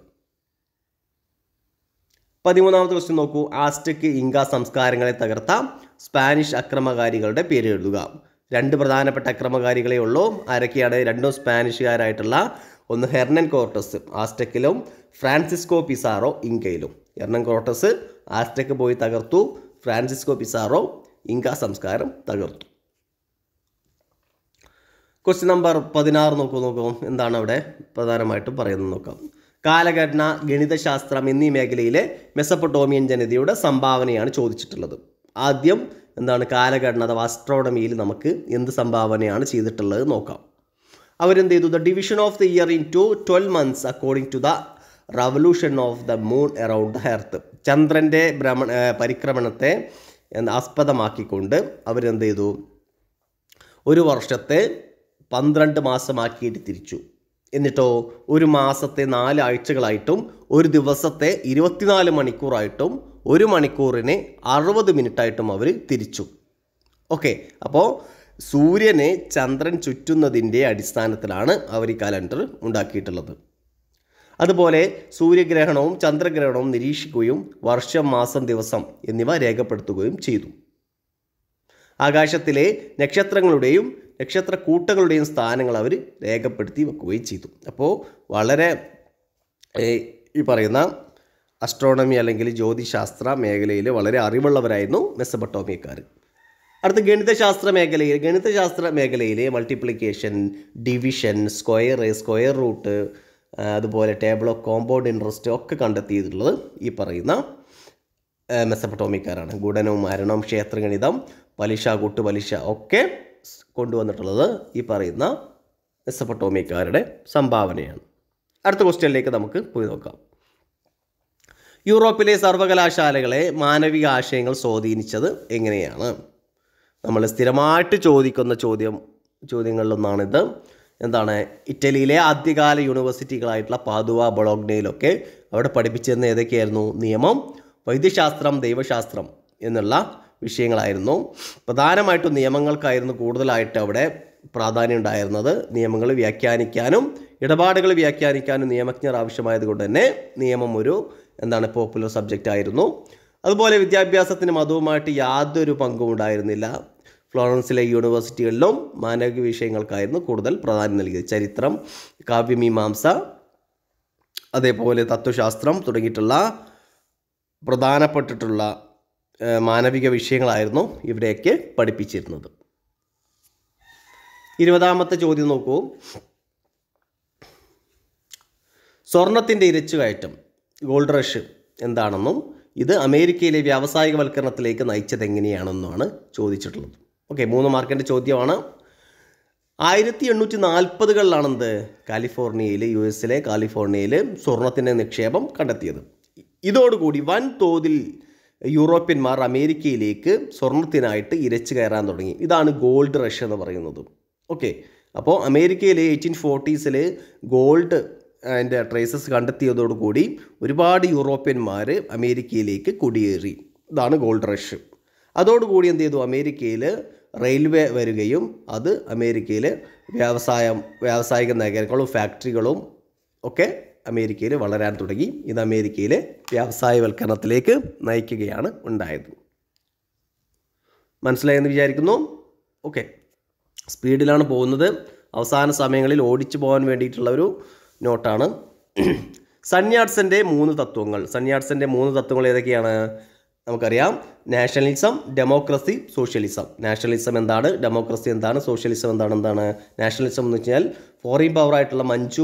13ാമത്തെ ക്വസ്റ്റ്യൻ നോക്കൂ. ആസ്ടെക് ഇങ്ക സംസ്കാരങ്ങളെ തകർത്ത സ്പാനിഷ് അക്രമകാരികളുടെ പേര് എഴുതുക. 2 പ്രധാനപ്പെട്ട അക്രമകാരികളെ ഉള്ളൂ. ആരൊക്കെയാണ്? 2 സ്പാനിഷുകാരായിട്ടുള്ള, ഒന്ന് ഹെർണൻ കോർട്ടസ് ആസ്ടെക്കിലും, ഫ്രാൻസിസ്കോ പിസാറോ ഇങ്കയിലും. ഹെർണൻ കോർട്ടസ് ആസ്ടെക് പോയി തകർത്തു, ഫ്രാൻസിസ്കോ പിസാറോ ഇങ്ക സംസ്കാരം തകർത്തു. ക്വസ്റ്റ്യൻ നമ്പർ 16 നോക്കൂ. എന്താണ് അവിടെ പ്രധാനമായിട്ടും പറയുന്നത് നോക്കാം. കാലഘടന, ഗണിതശാസ്ത്രം എന്നീ മേഖലയിലെ മെസപ്പൊട്ടോമിയൻ ജനതയുടെ സംഭാവനയാണ് ചോദിച്ചിട്ടുള്ളത്. ആദ്യം കാലഘടന അഥവാ അസ്ട്രോണമിയിൽ നമുക്ക് എന്ത് സംഭാവനയാണ് ചെയ്തിട്ടുള്ളത് നോക്കാം. അവരെന്ത് ചെയ്തു? The division of the year into 12 months according to the revolution of the moon around the earth. ചന്ദ്രൻ്റെ പരിക്രമണത്തെ ആസ്പദമാക്കിക്കൊണ്ട് അവരെന്ത് ചെയ്തു? ഒരു വർഷത്തെ 12 മാസമാക്കിയിട്ട് തിരിച്ചു. എന്നിട്ടോ ഒരു മാസത്തെ 4 ആഴ്ചകളായിട്ടും, ഒരു ദിവസത്തെ 24 മണിക്കൂറായിട്ടും, ഒരു മണിക്കൂറിനെ 60 മിനിറ്റായിട്ടും അവർ തിരിച്ചു. ഓക്കെ, അപ്പോൾ സൂര്യനെ ചന്ദ്രൻ ചുറ്റുന്നതിൻ്റെ അടിസ്ഥാനത്തിലാണ് അവർ ഈ കലണ്ടർ ഉണ്ടാക്കിയിട്ടുള്ളത്. അതുപോലെ സൂര്യഗ്രഹണവും ചന്ദ്രഗ്രഹണവും നിരീക്ഷിക്കുകയും വർഷം, മാസം, ദിവസം എന്നിവ രേഖപ്പെടുത്തുകയും ചെയ്തു. ആകാശത്തിലെ നക്ഷത്രങ്ങളുടെയും നക്ഷത്രക്കൂട്ടങ്ങളുടെയും സ്ഥാനങ്ങൾ അവർ രേഖപ്പെടുത്തി വെക്കുകയും ചെയ്തു. അപ്പോൾ വളരെ ഈ പറയുന്ന അസ്ട്രോണമി അല്ലെങ്കിൽ ജ്യോതിശാസ്ത്ര മേഖലയിൽ വളരെ അറിവുള്ളവരായിരുന്നു മെസൊപ്പൊട്ടേമിയക്കാർ. അടുത്ത ഗണിതശാസ്ത്ര മേഖലയിൽ മൾട്ടിപ്ലിക്കേഷൻ, ഡിവിഷൻ, സ്ക്വയർ റൂട്ട്, അതുപോലെ ടേബിൾ ഓഫ് കോമ്പൗണ്ട് ഇൻട്രസ്റ്റ് ഒക്കെ കണ്ടെത്തിയിട്ടുള്ളത് ഈ പറയുന്ന മെസൊപ്പൊട്ടേമിയക്കാരാണ്. ഗുണനവും ഹരണവും ക്ഷേത്രഗണിതം, പലിശ, കൂട്ടുപലിശ ഒക്കെ കൊണ്ടുവന്നിട്ടുള്ളത് ഈ പറയുന്ന മെസൊപ്പൊട്ടേമിയക്കാരുടെ സംഭാവനയാണ്. അടുത്ത ക്വസ്റ്റ്യനിലേക്ക് നമുക്ക് പോയി നോക്കാം. യൂറോപ്പിലെ സർവകലാശാലകളെ മാനവിക ആശയങ്ങൾ സ്വാധീനിച്ചത് എങ്ങനെയാണ്? നമ്മൾ സ്ഥിരമായിട്ട് ചോദിക്കുന്ന ചോദ്യങ്ങളിലൊന്നാണിത്. എന്താണ്? ഇറ്റലിയിലെ ആദ്യകാല യൂണിവേഴ്സിറ്റികളായിട്ടുള്ള പാദുവ, ബൊളോഗ്നയിലൊക്കെ അവിടെ പഠിപ്പിച്ചിരുന്ന ഏതൊക്കെയായിരുന്നു? നിയമം, വൈദ്യശാസ്ത്രം, ദൈവശാസ്ത്രം എന്നുള്ള വിഷയങ്ങളായിരുന്നു. പ്രധാനമായിട്ടും നിയമങ്ങൾക്കായിരുന്നു കൂടുതലായിട്ട് അവിടെ പ്രാധാന്യം ഉണ്ടായിരുന്നത്. നിയമങ്ങൾ വ്യാഖ്യാനിക്കാനും ഇടപാടുകൾ വ്യാഖ്യാനിക്കാനും നിയമജ്ഞർ ആവശ്യമായതുകൊണ്ട് തന്നെ നിയമം ഒരു പോപ്പുലർ സബ്ജക്റ്റ് ആയിരുന്നു. അതുപോലെ വിദ്യാഭ്യാസത്തിന് മതവുമായിട്ട് യാതൊരു പങ്കും ഉണ്ടായിരുന്നില്ല. ഫ്ലോറൻസിലെ യൂണിവേഴ്സിറ്റികളിലും മാനവിക വിഷയങ്ങൾക്കായിരുന്നു കൂടുതൽ പ്രാധാന്യം നൽകിയത്. ചരിത്രം, കാവ്യമീമാംസ, അതേപോലെ തത്വശാസ്ത്രം തുടങ്ങിയിട്ടുള്ള പ്രധാനപ്പെട്ടിട്ടുള്ള മാനവിക വിഷയങ്ങളായിരുന്നു ഇവിടെയൊക്കെ പഠിപ്പിച്ചിരുന്നത്. 20ാമത്തെ ചോദ്യം നോക്കൂ. സ്വർണത്തിൻ്റെ ഇരച്ചുകയറ്റം, ഗോൾഡ് റഷ് എന്താണെന്നും ഇത് അമേരിക്കയിലെ വ്യാവസായികവൽക്കരണത്തിലേക്ക് നയിച്ചത് എങ്ങനെയാണെന്നുമാണ് ചോദിച്ചിട്ടുള്ളത്. ഓക്കെ, 3 മാർക്കിൻ്റെ ചോദ്യമാണ്. 1840കളിലാണെന്ത് കാലിഫോർണിയയിൽ, US കാലിഫോർണിയയിൽ സ്വർണത്തിൻ്റെ നിക്ഷേപം കണ്ടെത്തിയത്. ഇതോടുകൂടി വൻതോതിൽ യൂറോപ്യന്മാർ അമേരിക്കയിലേക്ക് സ്വർണത്തിനായിട്ട് ഇരച്ചു കയറാൻ തുടങ്ങി. ഇതാണ് ഗോൾഡ് റഷ് എന്ന് പറയുന്നത്. ഓക്കെ, അപ്പോൾ അമേരിക്കയിൽ 1840s ഗോൾഡ് അതിൻ്റെ ട്രേസസ് കണ്ടെത്തിയതോടുകൂടി ഒരുപാട് യൂറോപ്യന്മാർ അമേരിക്കയിലേക്ക് കുടിയേറി. ഇതാണ് ഗോൾഡ് റഷ്. അതോടുകൂടി എന്ത് ചെയ്തു? അമേരിക്കയിൽ റെയിൽവേ വരികയും അത് അമേരിക്കയിൽ വ്യാവസായിക നഗരങ്ങളും ഫാക്ടറികളും ഒക്കെ അമേരിക്കയിൽ വളരാൻ തുടങ്ങി. ഇത് അമേരിക്കയിലെ വ്യാവസായവൽക്കരണത്തിലേക്ക് നയിക്കുകയാണ് ഉണ്ടായത്. മനസ്സിലായെന്ന് വിചാരിക്കുന്നു. ഓക്കെ, സ്പീഡിലാണ് പോകുന്നത്. അവസാന സമയങ്ങളിൽ ഓടിച്ചു പോകാൻ വേണ്ടിയിട്ടുള്ള ഒരു നോട്ടാണ്. സന്യാട്സൻ്റെ 3 തത്വങ്ങൾ. സന്യാട്സൻ്റെ 3 തത്വങ്ങൾ ഏതൊക്കെയാണ്? നമുക്കറിയാം. Nationalism, democracy, socialism. നാഷണലിസം എന്താണ്? ഡെമോക്രസി എന്താണ്? സോഷ്യലിസം എന്താണ്? നാഷണലിസം എന്ന് വെച്ചാൽ ഫോറിൻ പവറായിട്ടുള്ള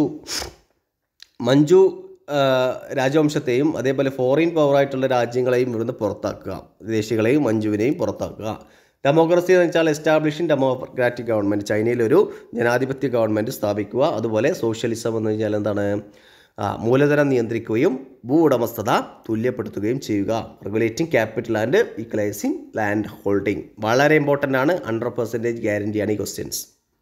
മഞ്ചു രാജവംശത്തെയും അതേപോലെ ഫോറിൻ പവറായിട്ടുള്ള രാജ്യങ്ങളെയും ഇവിടുന്ന് പുറത്താക്കുക. വിദേശികളെയും മഞ്ചുവിനെയും പുറത്താക്കുക. ഡെമോക്രസി എന്ന് വെച്ചാൽ എസ്റ്റാബ്ലിഷിംഗ് ഡെമോക്രാറ്റിക് ഗവൺമെൻറ്, ചൈനയിലൊരു ജനാധിപത്യ ഗവൺമെൻറ് സ്ഥാപിക്കുക. അതുപോലെ സോഷ്യലിസം എന്ന് വെച്ചാൽ എന്താണ്? മൂലധനം നിയന്ത്രിക്കുകയും ഭൂ ഉടമസ്ഥത തുല്യപ്പെടുത്തുകയും ചെയ്യുക. Regulating capital and equalising land holding. വളരെ ഇമ്പോർട്ടൻ്റ് ആണ്. 100% ഗ്യാരണ്ടിയാണ് ഈ ക്വസ്റ്റ്യൻസ്.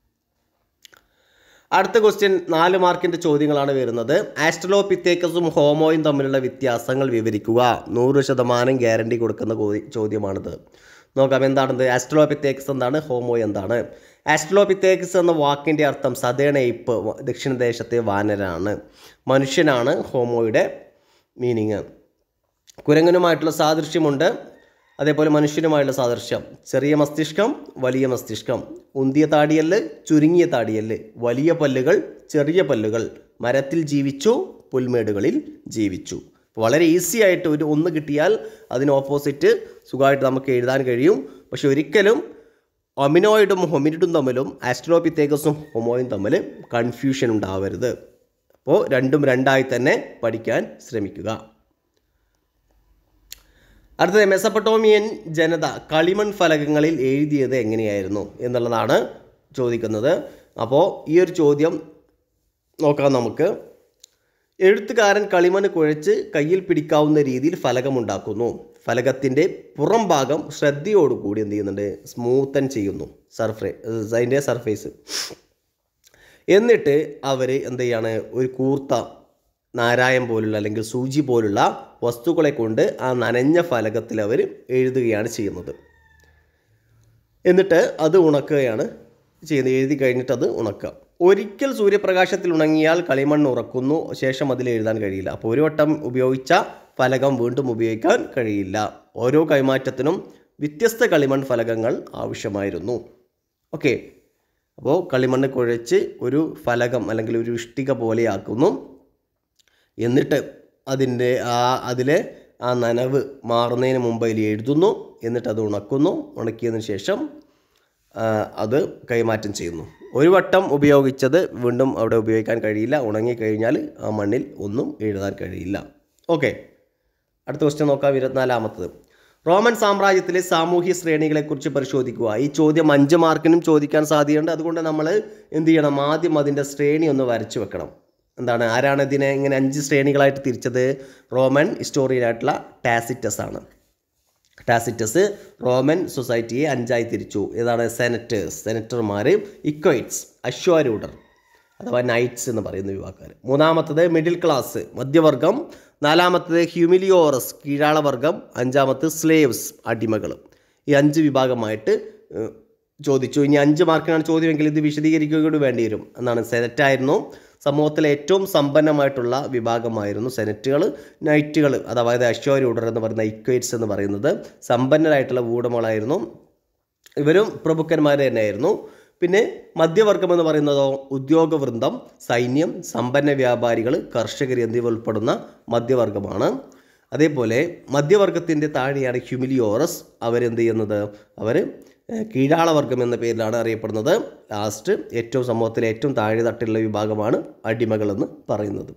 അടുത്ത ക്വസ്റ്റ്യൻ 4 മാർക്കിൻ്റെ ചോദ്യങ്ങളാണ് വരുന്നത്. ആസ്ട്രലോപിത്തേക്കസും ഹോമോയും തമ്മിലുള്ള വ്യത്യാസങ്ങൾ വിവരിക്കുക. 100% ഗ്യാരണ്ടി കൊടുക്കുന്ന ചോദ്യമാണിത്. നോക്കാം എന്താണെന്ന്. ആസ്ട്രലോപിത്തേക്കസ് എന്താണ്? ഹോമോ എന്താണ്? ആസ്ട്രലോപിത്തേക്കസ് എന്ന വാക്കിൻ്റെ അർത്ഥം സദേൺ എയ്പ്പ്, ദക്ഷിണദേശത്തെ വാനരാണ്. മനുഷ്യനാണ് ഹോമോയുടെ മീനിങ്. കുരങ്ങനുമായിട്ടുള്ള സാദൃശ്യമുണ്ട്, അതേപോലെ മനുഷ്യനുമായുള്ള സാദൃശ്യം. ചെറിയ മസ്തിഷ്കം, വലിയ മസ്തിഷ്കം, ഉന്തിയ താടിയല്ല്, ചുരുങ്ങിയ താടിയല്ല്, വലിയ പല്ലുകൾ, ചെറിയ പല്ലുകൾ, മരത്തിൽ ജീവിച്ചു, പുൽമേടുകളിൽ ജീവിച്ചു. വളരെ ഈസി ആയിട്ട് ഒന്ന് കിട്ടിയാൽ അതിന് ഓപ്പോസിറ്റ് സുഖമായിട്ട് നമുക്ക് എഴുതാൻ കഴിയും. പക്ഷെ ഒരിക്കലും ഒമിനോയിഡും ഹൊമിനിഡും തമ്മിലും ആസ്ട്രലോപിത്തേക്കസും ഹോമോയും തമ്മിൽ കൺഫ്യൂഷൻ ഉണ്ടാവരുത്. അപ്പോൾ രണ്ടും രണ്ടായി തന്നെ പഠിക്കാൻ ശ്രമിക്കുക. അടുത്തത്, മെസൊപ്പൊട്ടേമിയൻ ജനത കളിമൺ ഫലകങ്ങളിൽ എഴുതിയത് എങ്ങനെയായിരുന്നു എന്നുള്ളതാണ് ചോദിക്കുന്നത്. അപ്പോൾ ഈ ഒരു ചോദ്യം നോക്കാം നമുക്ക്. എഴുത്തുകാരൻ കളിമണ്ണ് കുഴച്ച് കയ്യിൽ പിടിക്കാവുന്ന രീതിയിൽ ഫലകമുണ്ടാക്കുന്നു. ഫലകത്തിൻ്റെ പുറം ഭാഗം ശ്രദ്ധയോടുകൂടി എന്ത് ചെയ്യുന്നുണ്ട്? സ്മൂത്തൻ ചെയ്യുന്നു അതിൻ്റെ സർഫേസ്. എന്നിട്ട് അവർ എന്ത് ചെയ്യാണ്? ഒരു കൂർത്ത നാരായം പോലുള്ള അല്ലെങ്കിൽ സൂചി പോലുള്ള വസ്തുക്കളെ കൊണ്ട് ആ നനഞ്ഞ ഫലകത്തിൽ അവർ എഴുതുകയാണ് ചെയ്യുന്നത്. എന്നിട്ട് അത് ഉണക്കുകയാണ് ചെയ്യുന്നത്. എഴുതി കഴിഞ്ഞിട്ട് അത് ഉണക്കുക. ഒരിക്കൽ സൂര്യപ്രകാശത്തിൽ ഉണങ്ങിയാൽ കളിമണ്ണ് ഉറക്കുന്നു, ശേഷം അതിൽ എഴുതാൻ കഴിയില്ല. അപ്പോൾ ഒരു വട്ടം ഉപയോഗിച്ച ഫലകം വീണ്ടും ഉപയോഗിക്കാൻ കഴിയില്ല. ഓരോ കൈമാറ്റത്തിനും വ്യത്യസ്ത കളിമൺ ഫലകങ്ങൾ ആവശ്യമായിരുന്നു. ഓക്കെ, അപ്പോൾ കളിമണ്ണ് കുഴച്ച് ഒരു ഫലകം അല്ലെങ്കിൽ ഒരു ഇഷ്ടിക പോലെയാക്കുന്നു. എന്നിട്ട് അതിലെ ആ നനവ് മാറുന്നതിന് മുമ്പ് അതിൽ എഴുതുന്നു. എന്നിട്ട് അത് ഉണക്കുന്നു. ഉണക്കിയതിന് ശേഷം അത് കൈമാറ്റം ചെയ്യുന്നു. ഒരു വട്ടം ഉപയോഗിച്ചത് വീണ്ടും അവിടെ ഉപയോഗിക്കാൻ കഴിയില്ല. ഉണങ്ങിക്കഴിഞ്ഞാൽ ആ മണ്ണിൽ ഒന്നും എഴുതാൻ കഴിയില്ല. ഓക്കെ, അടുത്ത ക്വസ്റ്റ്യൻ നോക്കാം. 24ാമത്തത്. റോമൻ സാമ്രാജ്യത്തിലെ സാമൂഹ്യ ശ്രേണികളെക്കുറിച്ച് പരിശോധിക്കുക. ഈ ചോദ്യം 5 മാർക്കിനും ചോദിക്കാൻ സാധ്യതയുണ്ട്. അതുകൊണ്ട് നമ്മൾ എന്ത് ചെയ്യണം? ആദ്യം അതിൻ്റെ ശ്രേണി ഒന്ന് വരച്ചു വെക്കണം. എന്താണ്, ആരാണ് ഇതിനെ ഇങ്ങനെ 5 ശ്രേണികളായിട്ട് തിരിച്ചത്? റോമൻ ഹിസ്റ്റോറിയനായിട്ടുള്ള ടാസിറ്റസ് ആണ്. ടാസിറ്റസ് റോമൻ സൊസൈറ്റിയെ 5ആയി തിരിച്ചു. ഏതാണ്? സെനറ്റർമാർ, ഇക്വൈറ്റ്സ്, അശ്വാരൂഢർ അഥവാ നൈറ്റ്സ് എന്ന് പറയുന്ന വിഭാഗക്കാർ. 3ാമത്തത് മിഡിൽ ക്ലാസ്, മധ്യവർഗം. 4ാമത്തത് ഹ്യൂമിലിയോറസ്, കീഴാളവർഗം. 5ാമത്തത് സ്ലേവ്സ്, അടിമകൾ. ഈ 5 വിഭാഗമായിട്ട് ചോദിച്ചു. ഇനി 5 മാർക്കിനാണ് ചോദ്യമെങ്കിൽ ഇത് വിശദീകരിക്കുക കൂടി വേണ്ടി വരും. എന്നാണ്, സെനറ്റായിരുന്നു സമൂഹത്തിലെ ഏറ്റവും സമ്പന്നമായിട്ടുള്ള വിഭാഗമായിരുന്നു സെനറ്റുകൾ. നൈറ്റുകൾ അഥവാ അശ്വാരൂഢർ എന്ന് പറയുന്ന ഇക്വൈറ്റ്സ് എന്ന് പറയുന്നത് സമ്പന്നരായിട്ടുള്ള ഭൂവുടമകളായിരുന്നു. ഇവരും പ്രഭുക്കന്മാർ തന്നെയായിരുന്നു. പിന്നെ മധ്യവർഗം എന്ന് പറയുന്നതോ ഉദ്യോഗവൃന്ദം, സൈന്യം, സമ്പന്ന വ്യാപാരികൾ, കർഷകർ എന്നിവ ഉൾപ്പെടുന്ന മധ്യവർഗമാണ്. അതേപോലെ മധ്യവർഗത്തിൻ്റെ താഴെയാണ് ഹ്യൂമിലിയോറസ്. അവരെന്ത് ചെയ്യുന്നത്? അവർ കീഴാളവർഗം എന്ന പേരിലാണ് അറിയപ്പെടുന്നത്. ലാസ്റ്റ് സമൂഹത്തിലെ ഏറ്റവും താഴെ തട്ടിലുള്ള വിഭാഗമാണ് അടിമകളെന്ന് പറയുന്നത്.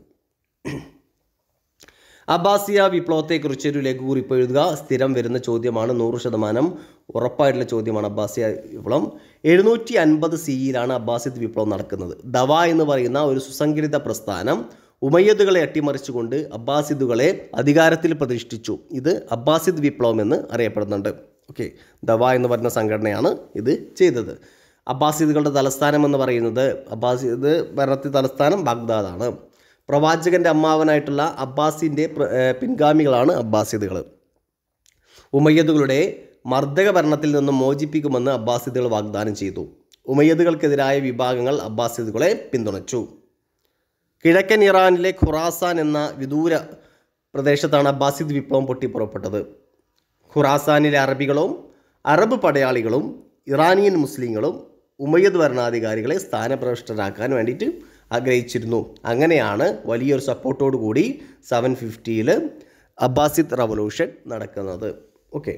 അബ്ബാസിയ വിപ്ലവത്തെക്കുറിച്ച് ഒരു ലഘുകുറിപ്പ് എഴുതുക. സ്ഥിരം വരുന്ന ചോദ്യമാണ്, 100% ഉറപ്പായിട്ടുള്ള ചോദ്യമാണ് അബ്ബാസിയ വിപ്ലവം. 750 CE അബ്ബാസിദ് വിപ്ലവം നടക്കുന്നത്. ദവ എന്ന് പറയുന്ന ഒരു സുസംഘടിത പ്രസ്ഥാനം ഉമയ്യദുകളെ അട്ടിമറിച്ചുകൊണ്ട് അബ്ബാസിദുകളെ അധികാരത്തിൽ പ്രതിഷ്ഠിച്ചു. ഇത് അബ്ബാസിദ് വിപ്ലവം എന്ന് അറിയപ്പെടുന്നുണ്ട്. ഓക്കെ, ദവ എന്ന് പറയുന്ന സംഘടനയാണ് ഇത് ചെയ്തത്. അബ്ബാസിദുകളുടെ തലസ്ഥാനം എന്ന് പറയുന്നത് അബ്ബാസിദ് ഭരണത്തിൽ തലസ്ഥാനം ബാഗ്ദാദാണ്. പ്രവാചകൻ്റെ അമ്മാവനായിട്ടുള്ള അബ്ബാസിൻ്റെ പിൻഗാമികളാണ് അബ്ബാസിദുകൾ. ഉമയ്യദുകളുടെ മർദ്ദക ഭരണത്തിൽ നിന്നും മോചിപ്പിക്കുമെന്ന് അബ്ബാസിദുകൾ വാഗ്ദാനം ചെയ്തു. ഉമയ്യദുകൾക്കെതിരായ വിഭാഗങ്ങൾ അബ്ബാസിദുകളെ പിന്തുണച്ചു. കിഴക്കൻ ഇറാനിലെ ഖുറാസാൻ എന്ന വിദൂര പ്രദേശത്താണ് അബ്ബാസിദ് വിപ്ലവം പൊട്ടിപ്പുറപ്പെട്ടത്. ഖുറാസാനിലെ അറബികളും അറബ് പടയാളികളും ഇറാനിയൻ മുസ്ലിങ്ങളും ഉമയ്യദ് ഭരണാധികാരികളെ സ്ഥാനഭ്രഷ്ടരാക്കാൻ വേണ്ടിയിട്ട് ആഗ്രഹിച്ചിരുന്നു. അങ്ങനെയാണ് വലിയൊരു സപ്പോർട്ടോടു കൂടി 750 അബ്ബാസിദ് റവല്യൂഷൻ നടക്കുന്നത്. ഓക്കെ,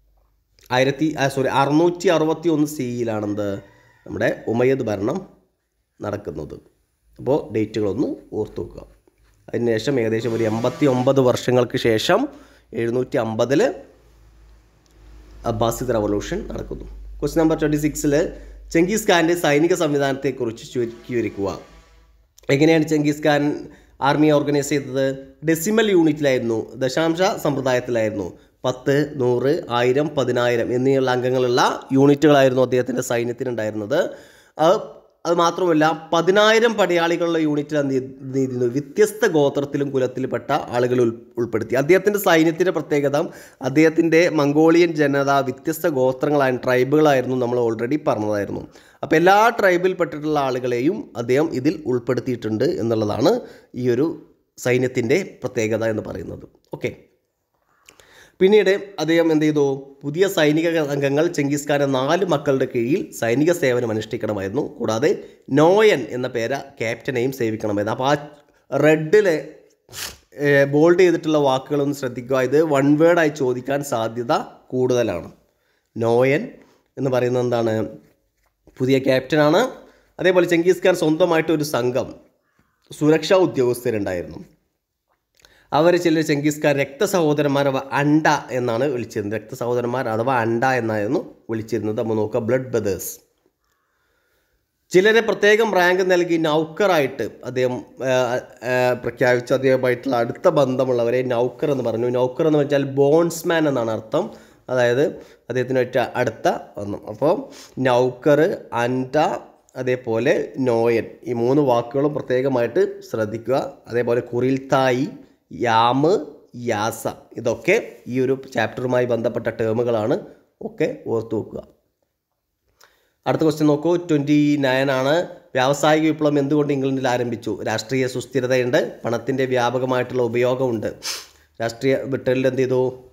661 CE നമ്മുടെ ഉമയ്യദ് ഭരണം നടക്കുന്നത്. അപ്പോൾ ഡേറ്റുകളൊന്ന് ഓർത്തു വെക്കുക. അതിനുശേഷം ഏകദേശം ഒരു 89 വർഷങ്ങൾക്ക് ശേഷം 750 അബ്ബാസിദ് റവല്യൂഷൻ നടക്കുന്നു. ക്വസ്റ്റ്യൻ നമ്പർ 26 ചെങ്കിസ് ഖാൻ്റെ സൈനിക സംവിധാനത്തെക്കുറിച്ച് വിവരിക്കുക. എങ്ങനെയാണ് ചെങ്കിസ് ഖാൻ ആർമിയെ ഓർഗനൈസ് ചെയ്തത്? ഡെസിമൽ യൂണിറ്റിലായിരുന്നു, ദശാംശ സമ്പ്രദായത്തിലായിരുന്നു. 10, 100, 1000, 10,000 എന്നിങ്ങനെയുള്ള അംഗങ്ങളുള്ള യൂണിറ്റുകളായിരുന്നു അദ്ദേഹത്തിൻ്റെ സൈന്യത്തിനുണ്ടായിരുന്നത്. അത് മാത്രമല്ല 10,000 പടയാളികളുള്ള യൂണിറ്റിൽ എന്ത് വ്യത്യസ്ത ഗോത്രത്തിലും കുലത്തിൽപ്പെട്ട ആളുകൾ ഉൾപ്പെടുത്തി. അദ്ദേഹത്തിൻ്റെ സൈന്യത്തിൻ്റെ പ്രത്യേകത അദ്ദേഹത്തിൻ്റെ മംഗോളിയൻ ജനത വ്യത്യസ്ത ഗോത്രങ്ങളായിരുന്നു, ട്രൈബുകളായിരുന്നു. നമ്മൾ ഓൾറെഡി പറഞ്ഞതായിരുന്നു. അപ്പോൾ എല്ലാ ട്രൈബിൽപ്പെട്ടിട്ടുള്ള ആളുകളെയും അദ്ദേഹം ഇതിൽ ഉൾപ്പെടുത്തിയിട്ടുണ്ട് എന്നുള്ളതാണ് ഈ ഒരു സൈന്യത്തിൻ്റെ പ്രത്യേകത എന്ന് പറയുന്നത്. ഓക്കെ, പിന്നീട് അദ്ദേഹം എന്ത് ചെയ്തു? പുതിയ സൈനിക അംഗങ്ങൾ ചെങ്കിസ് ഖാൻ്റെ 4 മക്കളുടെ കീഴിൽ സൈനിക സേവനം അനുഷ്ഠിക്കണമായിരുന്നു. കൂടാതെ നോയൻ എന്ന പേര് ക്യാപ്റ്റനെയും സേവിക്കണമായിരുന്നു. അപ്പോൾ ആ റെഡിൽ ബോൾഡ് ചെയ്തിട്ടുള്ള വാക്കുകളൊന്ന് ശ്രദ്ധിക്കുക. ഇത് 1 വേർഡായി ചോദിക്കാൻ സാധ്യത കൂടുതലാണ്. നോയൻ എന്ന് പറയുന്നത് എന്താണ്? പുതിയ ക്യാപ്റ്റനാണ്. അതേപോലെ ചെങ്കിസ് ഖാൻ സ്വന്തമായിട്ട് ഒരു സംഘം സുരക്ഷാ ഉദ്യോഗസ്ഥരുണ്ടായിരുന്നു. അവർ ചിലർ ചെങ്കിസ് ഖാൻ രക്തസഹോദരന്മാർ അഥവാ അണ്ട എന്നാണ് വിളിച്ചിരുന്നത്. രക്തസഹോദരന്മാർ അഥവാ അണ്ട എന്നായിരുന്നു വിളിച്ചിരുന്നത്. നമ്മൾ നോക്കുക, ബ്ലഡ് ബ്രദേഴ്സ്. ചിലരെ പ്രത്യേകം റാങ്ക് നൽകി നൗക്കറായിട്ട് അദ്ദേഹം പ്രഖ്യാപിച്ചു. അദ്ദേഹമായിട്ടുള്ള അടുത്ത ബന്ധമുള്ളവരെ നൗക്കർ എന്ന് പറഞ്ഞു. നൗക്കർ എന്ന് വെച്ചാൽ ബോൺസ്മാൻ എന്നാണ് അർത്ഥം. അതായത് അദ്ദേഹത്തിന് അടുത്ത ബന്ധം. അപ്പോൾ നൗക്കർ, അൻഡ, അതേപോലെ നോയൻ, ഈ 3 വാക്കുകളും പ്രത്യേകമായിട്ട് ശ്രദ്ധിക്കുക. അതേപോലെ കുറിൽത്തായി, യാമ്, യാസ, ഇതൊക്കെ ഈ ഒരു ചാപ്റ്ററുമായി ബന്ധപ്പെട്ട ടേമുകളാണ്. ഒക്കെ ഓർത്തു വെക്കുക. അടുത്ത ക്വസ്റ്റ്യൻ നോക്കൂ. 29 വ്യാവസായിക വിപ്ലവം എന്തുകൊണ്ട് ഇംഗ്ലണ്ടിൽ ആരംഭിച്ചു? രാഷ്ട്രീയ സുസ്ഥിരതയുണ്ട്, പണത്തിൻ്റെ വ്യാപകമായിട്ടുള്ള ഉപയോഗമുണ്ട്. രാഷ്ട്രീയ ബ്രിട്ടനിൽ എന്ത് ചെയ്തു?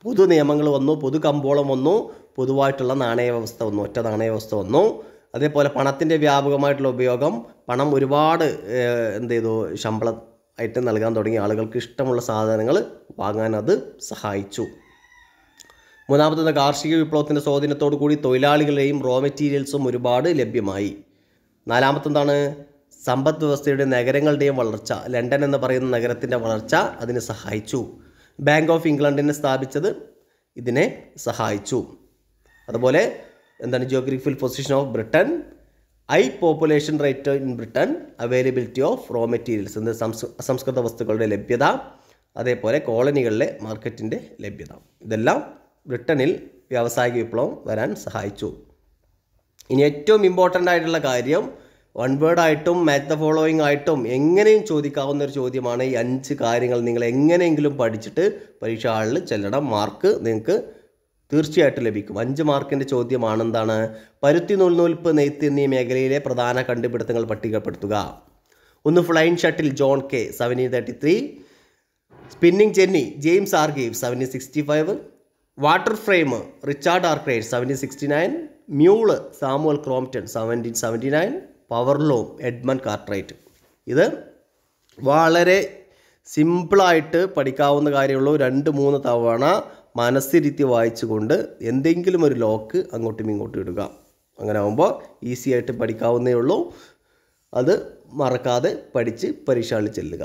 പൊതു നിയമങ്ങൾ വന്നു, പൊതു കമ്പോളം വന്നു, പൊതുവായിട്ടുള്ള നാണയ വ്യവസ്ഥ വന്നു, ഒറ്റ നാണയ വ്യവസ്ഥ വന്നു. അതേപോലെ പണത്തിൻ്റെ വ്യാപകമായിട്ടുള്ള ഉപയോഗം, പണം ഒരുപാട് എന്ത് ചെയ്തു, ശമ്പളം ആയിട്ട് നൽകാൻ തുടങ്ങി, ആളുകൾക്ക് ഇഷ്ടമുള്ള സാധനങ്ങൾ വാങ്ങാൻ അത് സഹായിച്ചു. മൂന്നാമത്തത് കാർഷിക വിപ്ലവത്തിൻ്റെ സ്വാധീനത്തോടു കൂടി തൊഴിലാളികളെയും റോ മെറ്റീരിയൽസും ഒരുപാട് ലഭ്യമായി. നാലാമത്തെന്താണ്, സമ്പദ് വ്യവസ്ഥയുടെ നഗരങ്ങളുടെയും വളർച്ച, ലണ്ടൻ എന്ന് പറയുന്ന നഗരത്തിൻ്റെ വളർച്ച അതിന് സഹായിച്ചു. ബാങ്ക് ഓഫ് ഇംഗ്ലണ്ടിനെ സ്ഥാപിച്ചത് ഇതിനെ സഹായിച്ചു. അതുപോലെ എന്താണ്, geographical position of Britain, high population rate in Britain, availability of raw materials, എന്ത് അസംസ്കൃത വസ്തുക്കളുടെ ലഭ്യത, അതേപോലെ കോളനികളിലെ മാർക്കറ്റിൻ്റെ ലഭ്യത, ഇതെല്ലാം ബ്രിട്ടനിൽ വ്യാവസായിക വിപ്ലവം വരാൻ സഹായിച്ചു. ഇനി ഏറ്റവും ഇമ്പോർട്ടൻ്റ് ആയിട്ടുള്ള കാര്യം, വൺ വേർഡായിട്ടും മാച്ച് ദ ഫോളോയിങ് ആയിട്ടും എങ്ങനെയും ചോദിക്കാവുന്ന ഒരു ചോദ്യമാണ്. ഈ 5 കാര്യങ്ങൾ നിങ്ങൾ എങ്ങനെയെങ്കിലും പഠിച്ചിട്ട് പരീക്ഷാ ഹാളിൽ ചെല്ലണം. മാർക്ക് നിങ്ങൾക്ക് തീർച്ചയായിട്ടും ലഭിക്കും. 5 മാർക്കിൻ്റെ ചോദ്യമാണ്. എന്താണ്, പരുത്തി നൂൽനൂൽപ്പ്, നെയ്ത്ത് എന്നീ മേഖലയിലെ പ്രധാന കണ്ടുപിടുത്തങ്ങൾ പട്ടികപ്പെടുത്തുക. ഒന്ന്, flying shuttle John Kay 1733, spinning jenny James Hargreaves 1765, water frame Richard Arkwright 1769, mule Samuel Crompton 1779, power loom Edmund Cartwright. ഇത് വളരെ സിമ്പിളായിട്ട് പഠിക്കാവുന്ന കാര്യമുള്ളൂ. 2-3 തവണ മനസ്സിരുത്തി വായിച്ചുകൊണ്ട് എന്തെങ്കിലും ഒരു ലോക്ക് അങ്ങോട്ടും ഇങ്ങോട്ടും ഇടുക. അങ്ങനെ ആകുമ്പോൾ ഈസി ആയിട്ട് പഠിക്കാവുന്നേ ഉള്ളൂ. അത് മറക്കാതെ പഠിച്ച് പരീക്ഷകളിൽ ചെല്ലുക.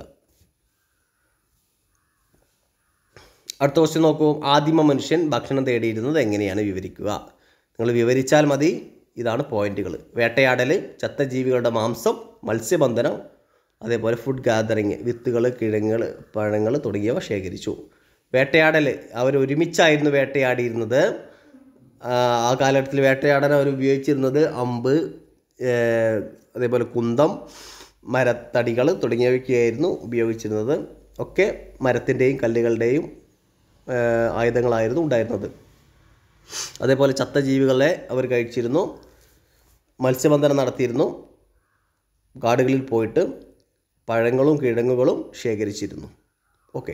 അടുത്ത ക്വസ്റ്റ്യൻ നോക്കൂ. ആദിമ മനുഷ്യൻ ഭക്ഷണം തേടിയിരുന്നത് എങ്ങനെയാണ് വിവരിക്കുക. നിങ്ങൾ വിവരിച്ചാൽ മതി. ഇതാണ് പോയിന്റുകൾ. വേട്ടയാടൽ, ചത്ത ജീവികളുടെ മാംസം, മത്സ്യബന്ധനം, അതേപോലെ ഫുഡ് ഗാദറിങ്, വിത്തുകൾ, കിഴങ്ങുകൾ, പഴങ്ങൾ തുടങ്ങിയവ ശേഖരിച്ചു. വേട്ടയാടൽ, അവർ ഒരുമിച്ചായിരുന്നു വേട്ടയാടിയിരുന്നത്. ആ കാലഘട്ടത്തിൽ വേട്ടയാടാൻ അവർ ഉപയോഗിച്ചിരുന്നത് അമ്പ്, അതേപോലെ കുന്തം, മരത്തടികൾ തുടങ്ങിയവയ്ക്കായിരുന്നു ഉപയോഗിച്ചിരുന്നത്. ഒക്കെ മരത്തിൻ്റെയും കല്ലുകളുടെയും ആയുധങ്ങളായിരുന്നു ഉണ്ടായിരുന്നത്. അതേപോലെ ചത്ത ജീവികളെ അവർ കഴിച്ചിരുന്നു. മത്സ്യബന്ധനം നടത്തിയിരുന്നു. കാടുകളിൽ പോയിട്ട് പഴങ്ങളും കിഴങ്ങുകളും ശേഖരിച്ചിരുന്നു. ഓക്കെ,